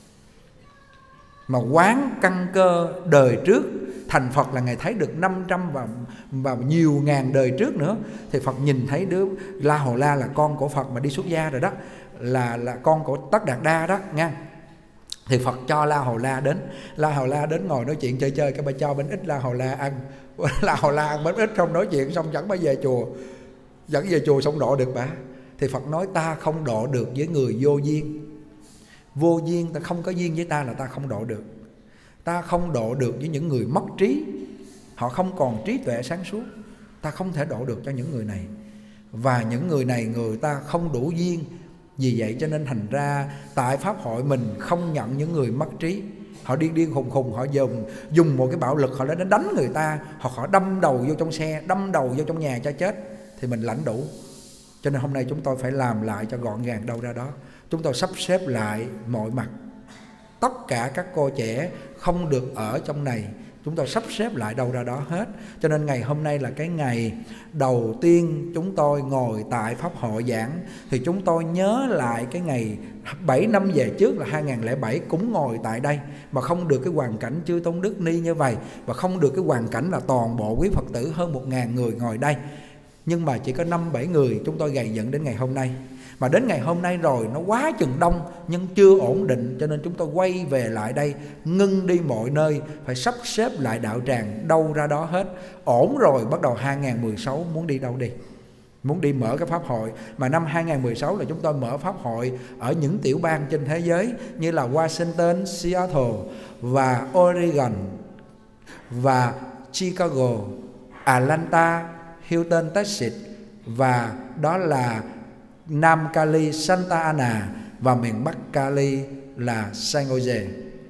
Mà quán căn cơ đời trước thành Phật là Ngài thấy được năm trăm và, và nhiều ngàn đời trước nữa. Thì Phật nhìn thấy đứa La Hầu La là con của Phật mà đi xuất gia rồi đó, là là con của Tất Đạt Đa đó nha. Thì Phật cho La Hầu La đến. La Hầu La đến ngồi nói chuyện chơi chơi, cái bà cho bánh ít La Hầu La ăn. La Hầu La ăn bánh ít không nói chuyện, xong dẫn bà về chùa. Dẫn về chùa xong độ được bà. Thì Phật nói ta không độ được với người vô duyên. Vô duyên, ta không có duyên với ta là ta không độ được. Ta không độ được với những người mất trí, họ không còn trí tuệ sáng suốt. Ta không thể độ được cho những người này. Và những người này người ta không đủ duyên. Vì vậy cho nên thành ra tại Pháp hội mình không nhận những người mất trí. Họ điên điên khùng khùng, họ dùng, dùng một cái bạo lực, họ đến đánh người ta, hoặc họ đâm đầu vô trong xe, đâm đầu vô trong nhà cho chết. Thì mình lãnh đủ. Cho nên hôm nay chúng tôi phải làm lại cho gọn gàng đâu ra đó. Chúng tôi sắp xếp lại mọi mặt. Tất cả các cô trẻ không được ở trong này, chúng tôi sắp xếp lại đâu ra đó hết. Cho nên ngày hôm nay là cái ngày đầu tiên chúng tôi ngồi tại Pháp hội giảng. Thì chúng tôi nhớ lại cái ngày bảy năm về trước là hai nghìn không trăm lẻ bảy cũng ngồi tại đây. Mà không được cái hoàn cảnh Chư Tôn Đức Ni như vậy. Và không được cái hoàn cảnh là toàn bộ quý Phật tử hơn một ngàn người ngồi đây. Nhưng mà chỉ có năm bảy người chúng tôi gầy dựng đến ngày hôm nay. Mà đến ngày hôm nay rồi nó quá chừng đông nhưng chưa ổn định, cho nên chúng tôi quay về lại đây, ngưng đi mọi nơi, phải sắp xếp lại đạo tràng đâu ra đó hết. Ổn rồi bắt đầu hai nghìn không trăm mười sáu muốn đi đâu đi, muốn đi mở cái Pháp hội. Mà năm hai nghìn không trăm mười sáu là chúng tôi mở Pháp hội ở những tiểu bang trên thế giới như là Washington, Seattle và Oregon và Chicago, Atlanta, Houston, Texas, và đó là Nam Cali, Santa Ana, và miền Bắc Cali là San Jose.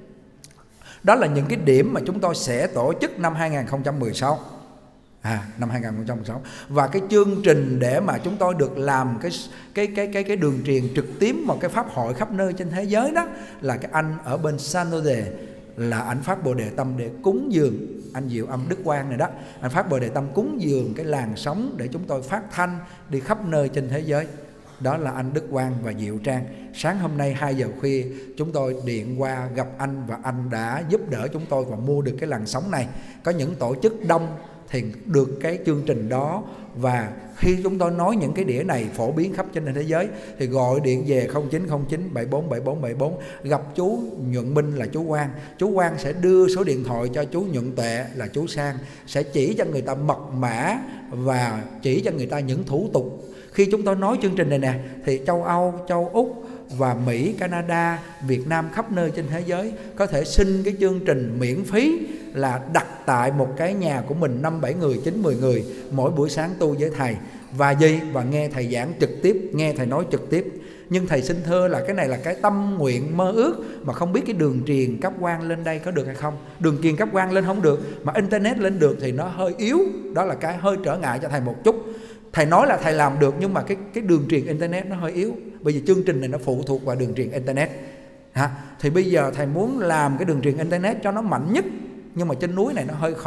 Đó là những cái điểm mà chúng tôi sẽ tổ chức năm hai nghìn không trăm mười sáu. À, năm hai nghìn không trăm mười sáu. Và cái chương trình để mà chúng tôi được làm cái cái cái cái cái đường truyền trực tiếp một cái pháp hội khắp nơi trên thế giới đó là cái anh ở bên San Jose, là anh phát Bồ Đề Tâm để cúng dường, anh Diệu Âm Đức Quang này đó, anh phát Bồ Đề Tâm cúng dường cái làn sóng để chúng tôi phát thanh đi khắp nơi trên thế giới. Đó là anh Đức Quang và Diệu Trang. Sáng hôm nay hai giờ khuya chúng tôi điện qua gặp anh, và anh đã giúp đỡ chúng tôi và mua được cái làn sóng này. Có những tổ chức đông thì được cái chương trình đó. Và khi chúng tôi nói những cái đĩa này phổ biến khắp trên thế giới thì gọi điện về không chín không chín bảy bốn bảy bốn bảy bốn, gặp chú Nhuận Minh là chú Quang. Chú Quang sẽ đưa số điện thoại cho chú Nhuận Tuệ là chú Sang, sẽ chỉ cho người ta mật mã và chỉ cho người ta những thủ tục. Khi chúng tôi nói chương trình này nè thì châu Âu, châu Úc và Mỹ, Canada, Việt Nam, khắp nơi trên thế giới có thể xin cái chương trình miễn phí, là đặt tại một cái nhà của mình năm bảy người, chín mười người mỗi buổi sáng tu với thầy. Và gì? Và nghe thầy giảng trực tiếp, nghe thầy nói trực tiếp. Nhưng thầy xin thưa là cái này là cái tâm nguyện mơ ước, mà không biết cái đường truyền cấp quang lên đây có được hay không. Đường truyền cấp quang lên không được, mà internet lên được thì nó hơi yếu. Đó là cái hơi trở ngại cho thầy một chút. Thầy nói là thầy làm được, nhưng mà cái, cái đường truyền internet nó hơi yếu. Bởi vì chương trình này nó phụ thuộc vào đường truyền internet. ha. Thì bây giờ thầy muốn làm cái đường truyền internet cho nó mạnh nhất, nhưng mà trên núi này nó hơi khó.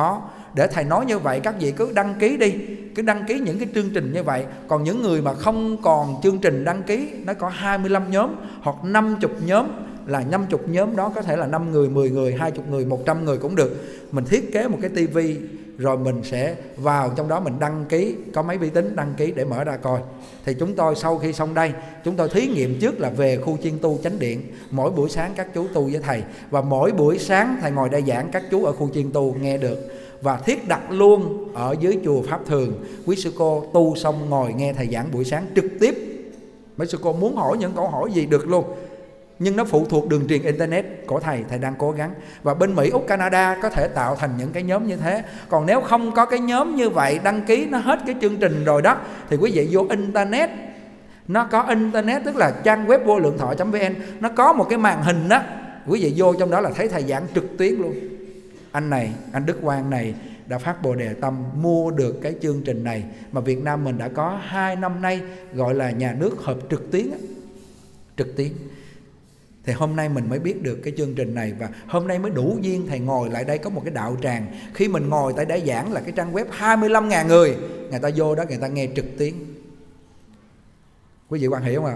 để thầy nói như vậy. Các vị cứ đăng ký đi, cứ đăng ký những cái chương trình như vậy. Còn những người mà không còn chương trình đăng ký, nó có hai mươi lăm nhóm hoặc năm mươi nhóm, là năm mươi nhóm đó có thể là năm người, mười người, hai mươi người, một trăm người cũng được. Mình thiết kế một cái tivi rồi mình sẽ vào trong đó mình đăng ký, có máy vi tính đăng ký để mở ra coi. Thì chúng tôi sau khi xong đây, chúng tôi thí nghiệm trước là về khu chiên tu chánh điện. Mỗi buổi sáng các chú tu với thầy, và mỗi buổi sáng thầy ngồi đây giảng, các chú ở khu chiên tu nghe được. Và thiết đặt luôn ở dưới chùa Pháp Thường, quý sư cô tu xong ngồi nghe thầy giảng buổi sáng trực tiếp. Mấy sư cô muốn hỏi những câu hỏi gì được luôn, nhưng nó phụ thuộc đường truyền internet của thầy, thầy đang cố gắng. Và bên Mỹ, Úc, Canada có thể tạo thành những cái nhóm như thế. Còn nếu không có cái nhóm như vậy, đăng ký nó hết cái chương trình rồi đó, thì quý vị vô internet, nó có internet tức là trang web vô lượng thọ chấm vn, nó có một cái màn hình đó, quý vị vô trong đó là thấy thầy giảng trực tuyến luôn. Anh này, anh Đức Quang này đã phát Bồ Đề Tâm mua được cái chương trình này, mà Việt Nam mình đã có hai năm nay, gọi là nhà nước họp trực tuyến, trực tuyến. Thì hôm nay mình mới biết được cái chương trình này, và hôm nay mới đủ duyên thầy ngồi lại đây có một cái đạo tràng. Khi mình ngồi tại đây giảng là cái trang web hai mươi lăm nghìn người, người ta vô đó người ta nghe trực tuyến. Quý vị quan hiểu không ạ?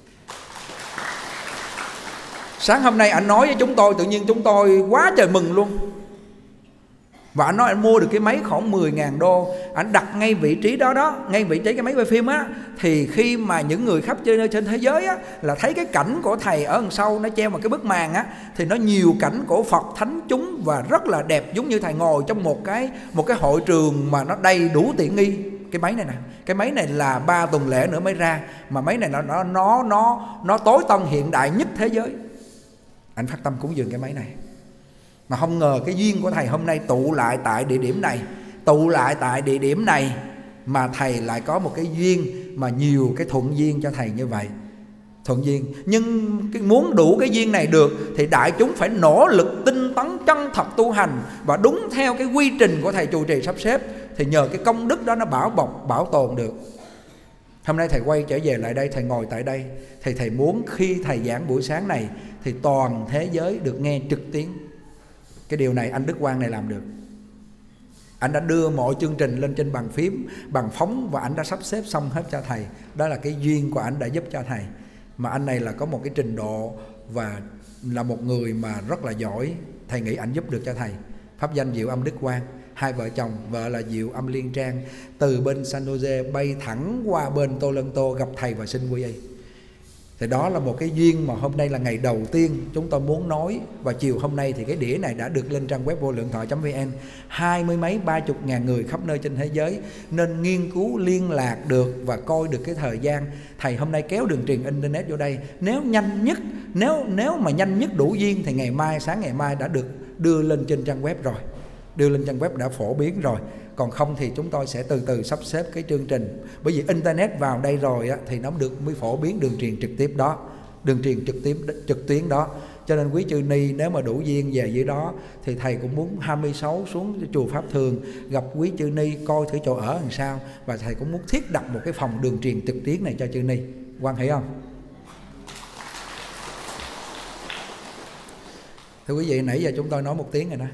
Sáng hôm nay anh nói với chúng tôi, tự nhiên chúng tôi quá trời mừng luôn. Và anh nói anh mua được cái máy khoảng mười ngàn đô, anh đặt ngay vị trí đó đó, ngay vị trí cái máy quay phim á. Thì khi mà những người khắp trên, trên thế giới á, là thấy cái cảnh của thầy ở đằng sau, nó treo một cái bức màn á, thì nó nhiều cảnh của Phật thánh chúng và rất là đẹp, giống như thầy ngồi trong một cái một cái hội trường mà nó đầy đủ tiện nghi. Cái máy này nè, cái máy này là ba tuần lễ nữa mới ra, mà máy này nó nó nó nó nó tối tân hiện đại nhất thế giới. Anh phát tâm cúng dường cái máy này. Mà không ngờ cái duyên của thầy hôm nay tụ lại tại địa điểm này, tụ lại tại địa điểm này mà thầy lại có một cái duyên, mà nhiều cái thuận duyên cho thầy như vậy. Thuận duyên, nhưng cái muốn đủ cái duyên này được thì đại chúng phải nỗ lực tinh tấn chân thật tu hành và đúng theo cái quy trình của thầy trụ trì sắp xếp, thì nhờ cái công đức đó nó bảo bọc bảo tồn được. Hôm nay thầy quay trở về lại đây, thầy ngồi tại đây, thì thầy muốn khi thầy giảng buổi sáng này thì toàn thế giới được nghe trực tuyến. Cái điều này anh Đức Quang này làm được. Anh đã đưa mọi chương trình lên trên bàn phím, bàn phóng, và anh đã sắp xếp xong hết cho thầy. Đó là cái duyên của anh đã giúp cho thầy. Mà anh này là có một cái trình độ và là một người mà rất là giỏi. Thầy nghĩ anh giúp được cho thầy. Pháp danh Diệu Âm Đức Quang, hai vợ chồng, vợ là Diệu Âm Liên Trang, từ bên San Jose bay thẳng qua bên Toronto gặp thầy và xin quy y. Thì đó là một cái duyên mà hôm nay là ngày đầu tiên chúng tôi muốn nói. Và chiều hôm nay thì cái đĩa này đã được lên trang web vô lượng thọ chấm vn. Hai mươi mấy ba chục ngàn người khắp nơi trên thế giới nên nghiên cứu liên lạc được và coi được cái thời gian. Thầy hôm nay kéo đường truyền internet vô đây. Nếu nhanh nhất, nếu nếu mà nhanh nhất đủ duyên thì ngày mai, sáng ngày mai đã được đưa lên trên trang web rồi. Đưa lên trang web đã phổ biến rồi. Còn không thì chúng tôi sẽ từ từ sắp xếp cái chương trình. Bởi vì internet vào đây rồi á, thì nó được mới phổ biến đường truyền trực tiếp đó, đường truyền trực tiếp trực tuyến đó. Cho nên quý chư ni nếu mà đủ duyên về dưới đó thì thầy cũng muốn hai mươi sáu xuống chùa Pháp Thường gặp quý chư ni, coi thử chỗ ở làm sao. Và thầy cũng muốn thiết đặt một cái phòng đường truyền trực tuyến này cho chư ni. Quan hệ không? Thưa quý vị, nãy giờ chúng tôi nói một tiếng rồi đó.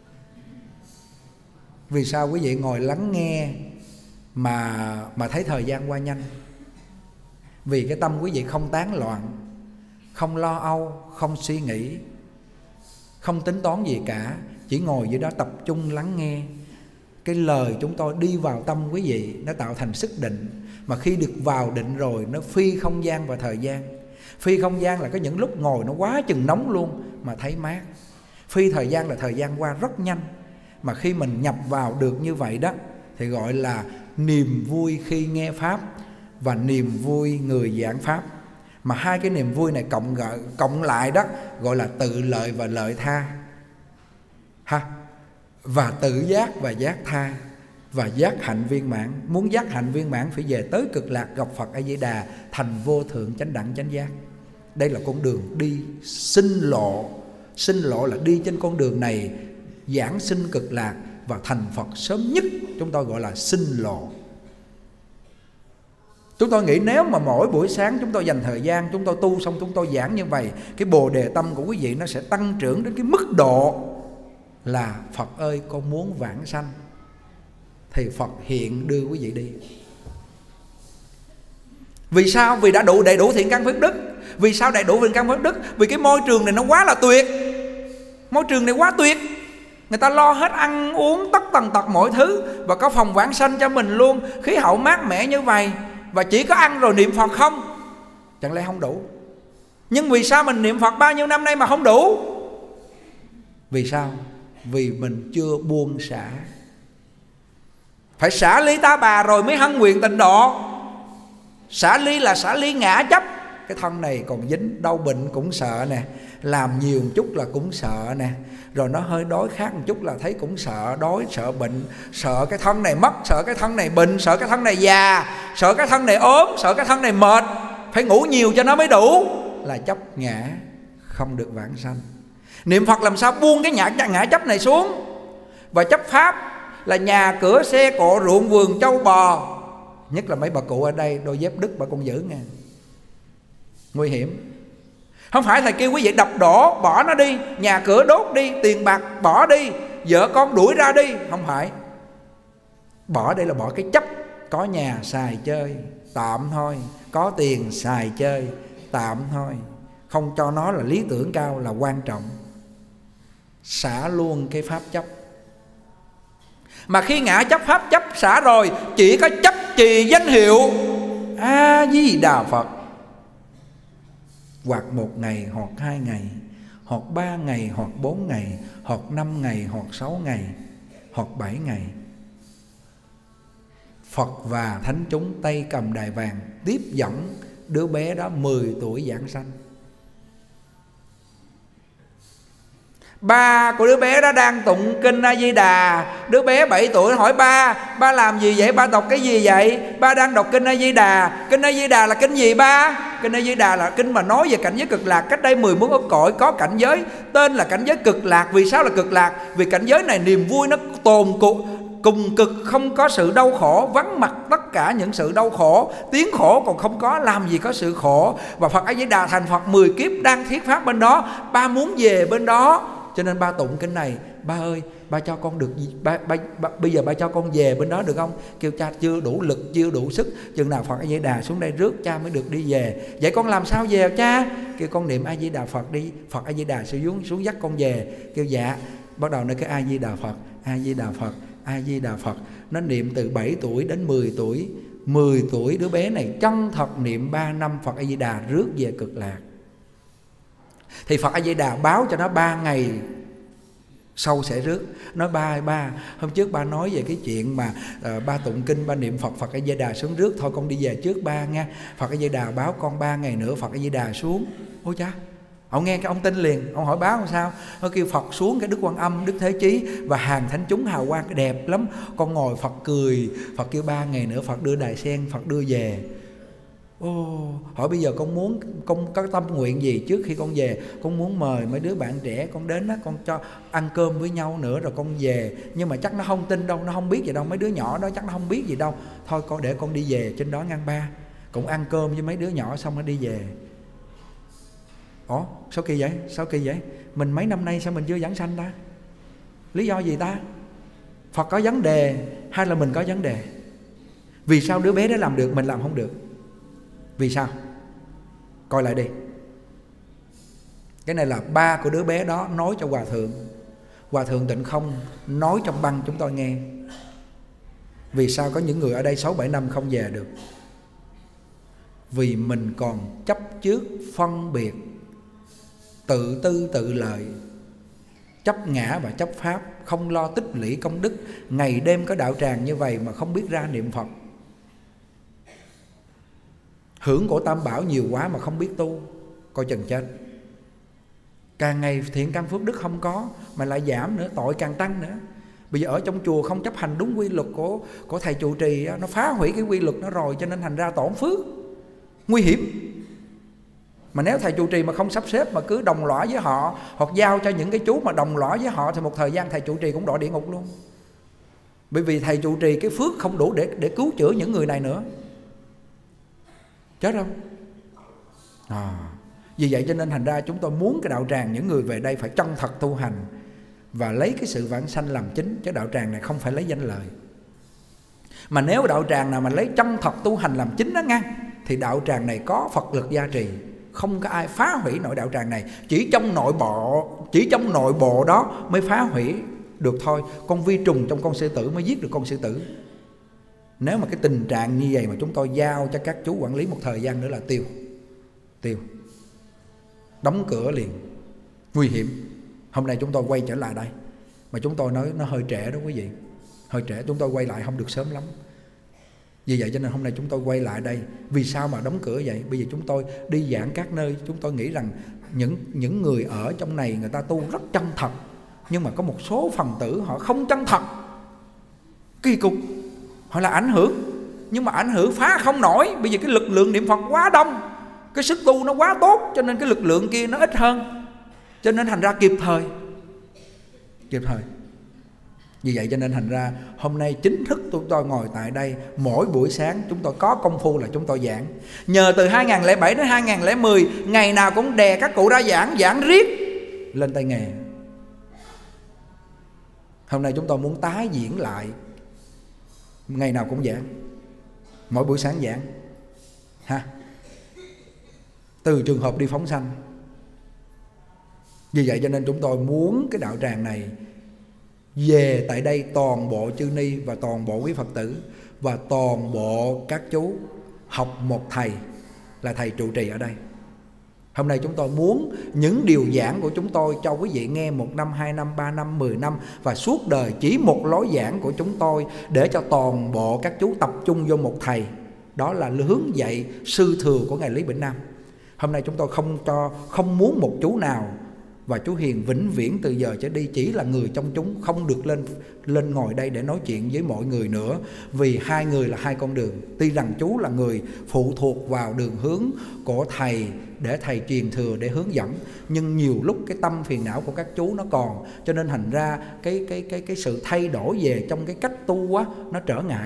Vì sao quý vị ngồi lắng nghe mà mà thấy thời gian qua nhanh? Vì cái tâm quý vị không tán loạn, không lo âu, không suy nghĩ, không tính toán gì cả, chỉ ngồi dưới đó tập trung lắng nghe. Cái lời chúng tôi đi vào tâm quý vị, nó tạo thành sức định. Mà khi được vào định rồi, nó phi không gian và thời gian. Phi không gian là có những lúc ngồi nó quá chừng nóng luôn mà thấy mát. Phi thời gian là thời gian qua rất nhanh. Mà khi mình nhập vào được như vậy đó thì gọi là niềm vui khi nghe Pháp và niềm vui người giảng Pháp. Mà hai cái niềm vui này cộng, cộng lại đó gọi là tự lợi và lợi tha ha. Và tự giác và giác tha và giác hạnh viên mãn. Muốn giác hạnh viên mãn phải về tới cực lạc gặp Phật A Di Đà, thành vô thượng chánh đẳng chánh giác. Đây là con đường đi sinh lộ. Sinh lộ là đi trên con đường này giảng sinh cực lạc và thành Phật sớm nhất. Chúng tôi gọi là sinh lộ. Chúng tôi nghĩ nếu mà mỗi buổi sáng chúng tôi dành thời gian, chúng tôi tu xong chúng tôi giảng như vậy, cái bồ đề tâm của quý vị nó sẽ tăng trưởng đến cái mức độ là Phật ơi con muốn vãng sanh. thì Phật hiện đưa quý vị đi. Vì sao? Vì đã đủ đầy đủ thiện căn phước đức. Vì sao đầy đủ thiện căn phước đức? Vì cái môi trường này nó quá là tuyệt. Môi trường này quá tuyệt. Người ta lo hết ăn uống tất tần tật mọi thứ, và có phòng vãng sanh cho mình luôn. Khí hậu mát mẻ như vậy, và chỉ có ăn rồi niệm Phật không, chẳng lẽ không đủ? Nhưng vì sao mình niệm Phật bao nhiêu năm nay mà không đủ? Vì sao? Vì mình chưa buông xả. Phải xả ly ta bà rồi mới hân nguyện tịnh độ. Xả ly là xả ly ngã chấp. Cái thân này còn dính, đau bệnh cũng sợ nè, làm nhiều một chút là cũng sợ nè, rồi nó hơi đói khát một chút là thấy cũng sợ đói, sợ bệnh, sợ cái thân này mất, sợ cái thân này bệnh, sợ cái thân này già, sợ cái thân này ốm, sợ cái thân này mệt, phải ngủ nhiều cho nó mới đủ, là chấp ngã, không được vãng sanh. Niệm Phật làm sao buông cái ngã, ngã chấp này xuống. Và chấp pháp là nhà cửa xe cộ ruộng vườn châu bò. Nhất là mấy bà cụ ở đây, đôi dép đứt bà con giữ nha, nguy hiểm. Không phải thầy kêu quý vị đập đổ, bỏ nó đi, nhà cửa đốt đi, tiền bạc bỏ đi, vợ con đuổi ra đi. Không phải. Bỏ đây là bỏ cái chấp. Có nhà xài chơi tạm thôi, có tiền xài chơi tạm thôi, không cho nó là lý tưởng cao là quan trọng. Xả luôn cái pháp chấp. Mà khi ngã chấp pháp chấp xả rồi, chỉ có chấp trì danh hiệu A Di Đà Phật, hoặc một ngày, hoặc hai ngày, hoặc ba ngày, hoặc bốn ngày, hoặc năm ngày, hoặc sáu ngày, hoặc bảy ngày. Phật và thánh chúng tay cầm đài vàng tiếp dẫn đứa bé đó mười tuổi giảng sanh. Ba của đứa bé đó đang tụng kinh A Di Đà. Đứa bé bảy tuổi hỏi ba: ba làm gì vậy? Ba đọc cái gì vậy? Ba đang đọc kinh A Di Đà. Kinh A Di Đà là kinh gì ba? Kinh A Di Đà là kinh mà nói về cảnh giới cực lạc. Cách đây mười muôn ức cõi có cảnh giới tên là cảnh giới cực lạc. Vì sao là cực lạc? Vì cảnh giới này niềm vui nó tồn cục cùng cực, không có sự đau khổ, vắng mặt tất cả những sự đau khổ. Tiếng khổ còn không có, làm gì có sự khổ. Và Phật A Di Đà thành Phật mười kiếp đang thuyết pháp bên đó. Ba muốn về bên đó, cho nên ba tụng kinh này. Ba ơi, ba cho con được gì? Ba, ba, ba, bây giờ ba cho con về bên đó được không? Kêu cha chưa đủ lực, chưa đủ sức. Chừng nào Phật A Di Đà xuống đây rước cha mới được đi về. Vậy con làm sao về cha? Kêu con niệm A Di Đà Phật đi. Phật A Di Đà sẽ xuống, xuống dắt con về. Kêu dạ. Bắt đầu nói cái A Di Đà Phật, A Di Đà Phật, A Di Đà Phật. Nó niệm từ bảy tuổi đến mười tuổi. Mười tuổi đứa bé này chân thật niệm ba năm Phật A Di Đà rước về cực lạc. Thì Phật A Di Đà báo cho nó ba ngày sau sẽ rước. Nói ba ba hôm trước ba nói về cái chuyện mà uh, ba tụng kinh, ba niệm Phật, Phật A Di Đà xuống rước. Thôi con đi về trước ba nha. Phật A Di Đà báo con ba ngày nữa Phật A Di Đà xuống. Ôi cha, ông nghe cái ông tin liền. Ông hỏi báo làm sao? Nó kêu Phật xuống, cái Đức Quan Âm, Đức Thế Chí và hàng thánh chúng hào quang cái đẹp lắm. Con ngồi Phật cười. Phật kêu ba ngày nữa Phật đưa đài sen, Phật đưa về. Ô, hỏi bây giờ con muốn, con có tâm nguyện gì trước khi con về? Con muốn mời mấy đứa bạn trẻ con đến đó, con cho ăn cơm với nhau nữa rồi con về. Nhưng mà chắc nó không tin đâu, nó không biết gì đâu. Mấy đứa nhỏ đó chắc nó không biết gì đâu. Thôi con để con đi về trên đó ngăn ba, cũng ăn cơm với mấy đứa nhỏ xong nó đi về. Ủa sao kỳ vậy? Sao kỳ vậy? Mình mấy năm nay sao mình chưa giảng sanh ta? Lý do gì ta? Phật có vấn đề hay là mình có vấn đề? Vì sao đứa bé đó làm được mình làm không được? Vì sao? Coi lại đi. Cái này là ba của đứa bé đó nói cho Hòa Thượng. Hòa Thượng Tịnh Không nói trong băng chúng tôi nghe. Vì sao có những người ở đây sáu bảy năm không về được? Vì mình còn chấp trước phân biệt, tự tư tự lợi, chấp ngã và chấp pháp, không lo tích lũy công đức. Ngày đêm có đạo tràng như vậy mà không biết ra niệm Phật. Hưởng của Tam Bảo nhiều quá mà không biết tu, coi chừng chết. Càng ngày thiện căn phước đức không có mà lại giảm nữa, tội càng tăng nữa. Bây giờ ở trong chùa không chấp hành đúng quy luật của, của thầy trụ trì, nó phá hủy cái quy luật đó rồi, cho nên thành ra tổn phước, nguy hiểm. Mà nếu thầy trụ trì mà không sắp xếp mà cứ đồng lõa với họ, hoặc giao cho những cái chú mà đồng lõa với họ, thì một thời gian thầy trụ trì cũng đọa địa ngục luôn. Bởi vì thầy trụ trì cái phước không đủ để, để cứu chữa những người này nữa. Chết không? À, vì vậy cho nên thành ra chúng tôi muốn cái đạo tràng những người về đây phải chân thật tu hành và lấy cái sự vãng sanh làm chính, chứ đạo tràng này không phải lấy danh lợi. Mà nếu đạo tràng nào mà lấy chân thật tu hành làm chính đó nghe, thì đạo tràng này có Phật lực gia trì, không có ai phá hủy nổi đạo tràng này. Chỉ trong nội bộ, chỉ trong nội bộ đó mới phá hủy được thôi. Con vi trùng trong con sư tử mới giết được con sư tử. Nếu mà cái tình trạng như vậy mà chúng tôi giao cho các chú quản lý một thời gian nữa là tiêu. Tiêu. Đóng cửa liền. Nguy hiểm. Hôm nay chúng tôi quay trở lại đây, mà chúng tôi nói nó hơi trễ đó quý vị. Hơi trễ, chúng tôi quay lại không được sớm lắm. Vì vậy cho nên hôm nay chúng tôi quay lại đây. Vì sao mà đóng cửa vậy? Bây giờ chúng tôi đi giảng các nơi, chúng tôi nghĩ rằng những, những người ở trong này người ta tu rất chân thật, nhưng mà có một số phần tử họ không chân thật, kỳ cục. Họ là ảnh hưởng, nhưng mà ảnh hưởng phá không nổi. Bây giờ cái lực lượng niệm Phật quá đông, cái sức tu nó quá tốt, cho nên cái lực lượng kia nó ít hơn. Cho nên thành ra kịp thời. Kịp thời. Vì vậy cho nên thành ra hôm nay chính thức chúng tôi ngồi tại đây. Mỗi buổi sáng chúng tôi có công phu là chúng tôi giảng. Nhờ từ hai không không bảy đến hai không không mười, ngày nào cũng đè các cụ ra giảng, giảng riết lên tay nghề. Hôm nay chúng tôi muốn tái diễn lại, ngày nào cũng giảng, mỗi buổi sáng giảng ha. Từ trường hợp đi phóng sanh. Vì vậy cho nên chúng tôi muốn cái đạo tràng này về tại đây toàn bộ chư ni và toàn bộ quý Phật tử và toàn bộ các chú học một thầy, là thầy trụ trì ở đây. Hôm nay chúng tôi muốn những điều giảng của chúng tôi cho quý vị nghe một năm, hai năm, ba năm, mười năm và suốt đời chỉ một lối giảng của chúng tôi, để cho toàn bộ các chú tập trung vô một thầy. Đó là hướng dạy sư thừa của Ngài Lý Bỉnh Nam. Hôm nay chúng tôi không cho, không muốn một chú nào, và chú Hiền vĩnh viễn từ giờ trở đi chỉ là người trong chúng, không được lên lên ngồi đây để nói chuyện với mọi người nữa. Vì hai người là hai con đường. Tuy rằng chú là người phụ thuộc vào đường hướng của thầy để thầy truyền thừa, để hướng dẫn, nhưng nhiều lúc cái tâm phiền não của các chú nó còn, cho nên thành ra cái cái cái cái sự thay đổi về trong cái cách tu á, nó trở ngại.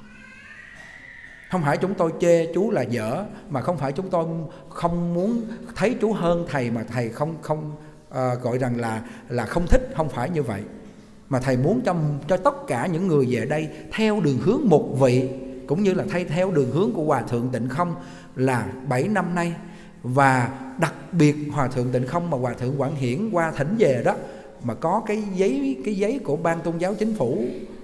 Không phải chúng tôi chê chú là dở, mà không phải chúng tôi không muốn thấy chú hơn thầy mà thầy không không À, gọi rằng là là không thích, không phải như vậy. Mà thầy muốn cho, cho tất cả những người về đây theo đường hướng một vị, cũng như là thay theo đường hướng của Hòa Thượng Tịnh Không là bảy năm nay. Và đặc biệt Hòa Thượng Tịnh Không mà Hòa Thượng Quảng Hiển qua thỉnh về đó, mà có cái giấy, cái giấy của Ban Tôn giáo Chính phủ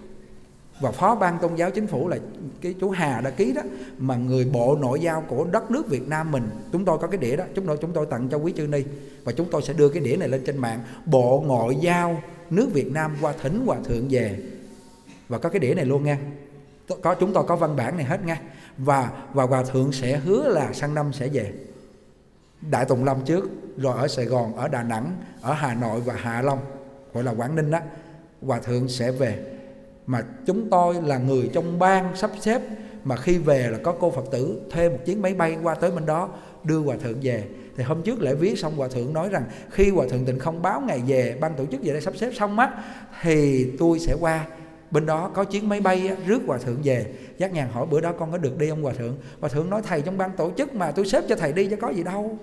và Phó Ban Tôn giáo Chính phủ là cái chú Hà đã ký đó, mà người Bộ Nội giao của đất nước Việt Nam mình, chúng tôi có cái đĩa đó, chúng tôi chúng tôi tặng cho quý chư ni, và chúng tôi sẽ đưa cái đĩa này lên trên mạng. Bộ Ngoại giao nước Việt Nam qua thỉnh Hòa Thượng về, và có cái đĩa này luôn nha. Có, chúng tôi có văn bản này hết nha. Và và Hòa Thượng sẽ hứa là sang năm sẽ về Đại Tùng Lâm trước, rồi ở Sài Gòn, ở Đà Nẵng, ở Hà Nội và Hạ Long, gọi là Quảng Ninh đó, Hòa Thượng sẽ về. Mà chúng tôi là người trong ban sắp xếp, mà khi về là có cô Phật tử thuê một chiếc máy bay qua tới bên đó đưa Hòa Thượng về. Thì hôm trước lễ viếng xong, Hòa Thượng nói rằng khi Hòa Thượng Tịnh Không báo ngày về, ban tổ chức về đây sắp xếp xong á, thì tôi sẽ qua bên đó, có chiếc máy bay á, rước Hòa Thượng về. Giác Nhàn hỏi bữa đó con có được đi không Hòa Thượng? Hòa Thượng nói thầy trong ban tổ chức mà, tôi xếp cho thầy đi chứ có gì đâu.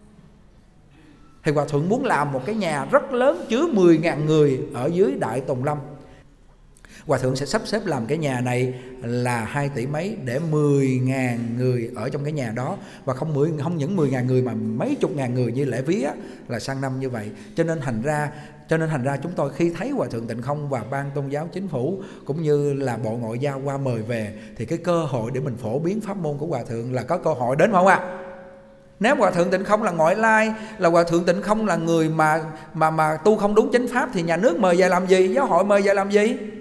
Thì Hòa Thượng muốn làm một cái nhà rất lớn chứa mười ngàn người ở dưới Đại Tùng Lâm. Hòa Thượng sẽ sắp xếp làm cái nhà này là hai tỷ mấy để mười ngàn người ở trong cái nhà đó. Và không, mười, không những mười ngàn người mà mấy chục ngàn người như lễ vía là sang năm như vậy. Cho nên thành ra cho nên thành ra chúng tôi khi thấy Hòa Thượng Tịnh Không và Ban Tôn giáo Chính phủ cũng như là Bộ Ngoại giao qua mời về, thì cái cơ hội để mình phổ biến pháp môn của Hòa Thượng là có cơ hội đến không ạ? À? Nếu Hòa Thượng Tịnh Không là ngoại lai, là Hòa Thượng Tịnh Không là người mà mà mà tu không đúng chánh pháp, thì nhà nước mời về làm gì? Giáo hội mời về làm gì?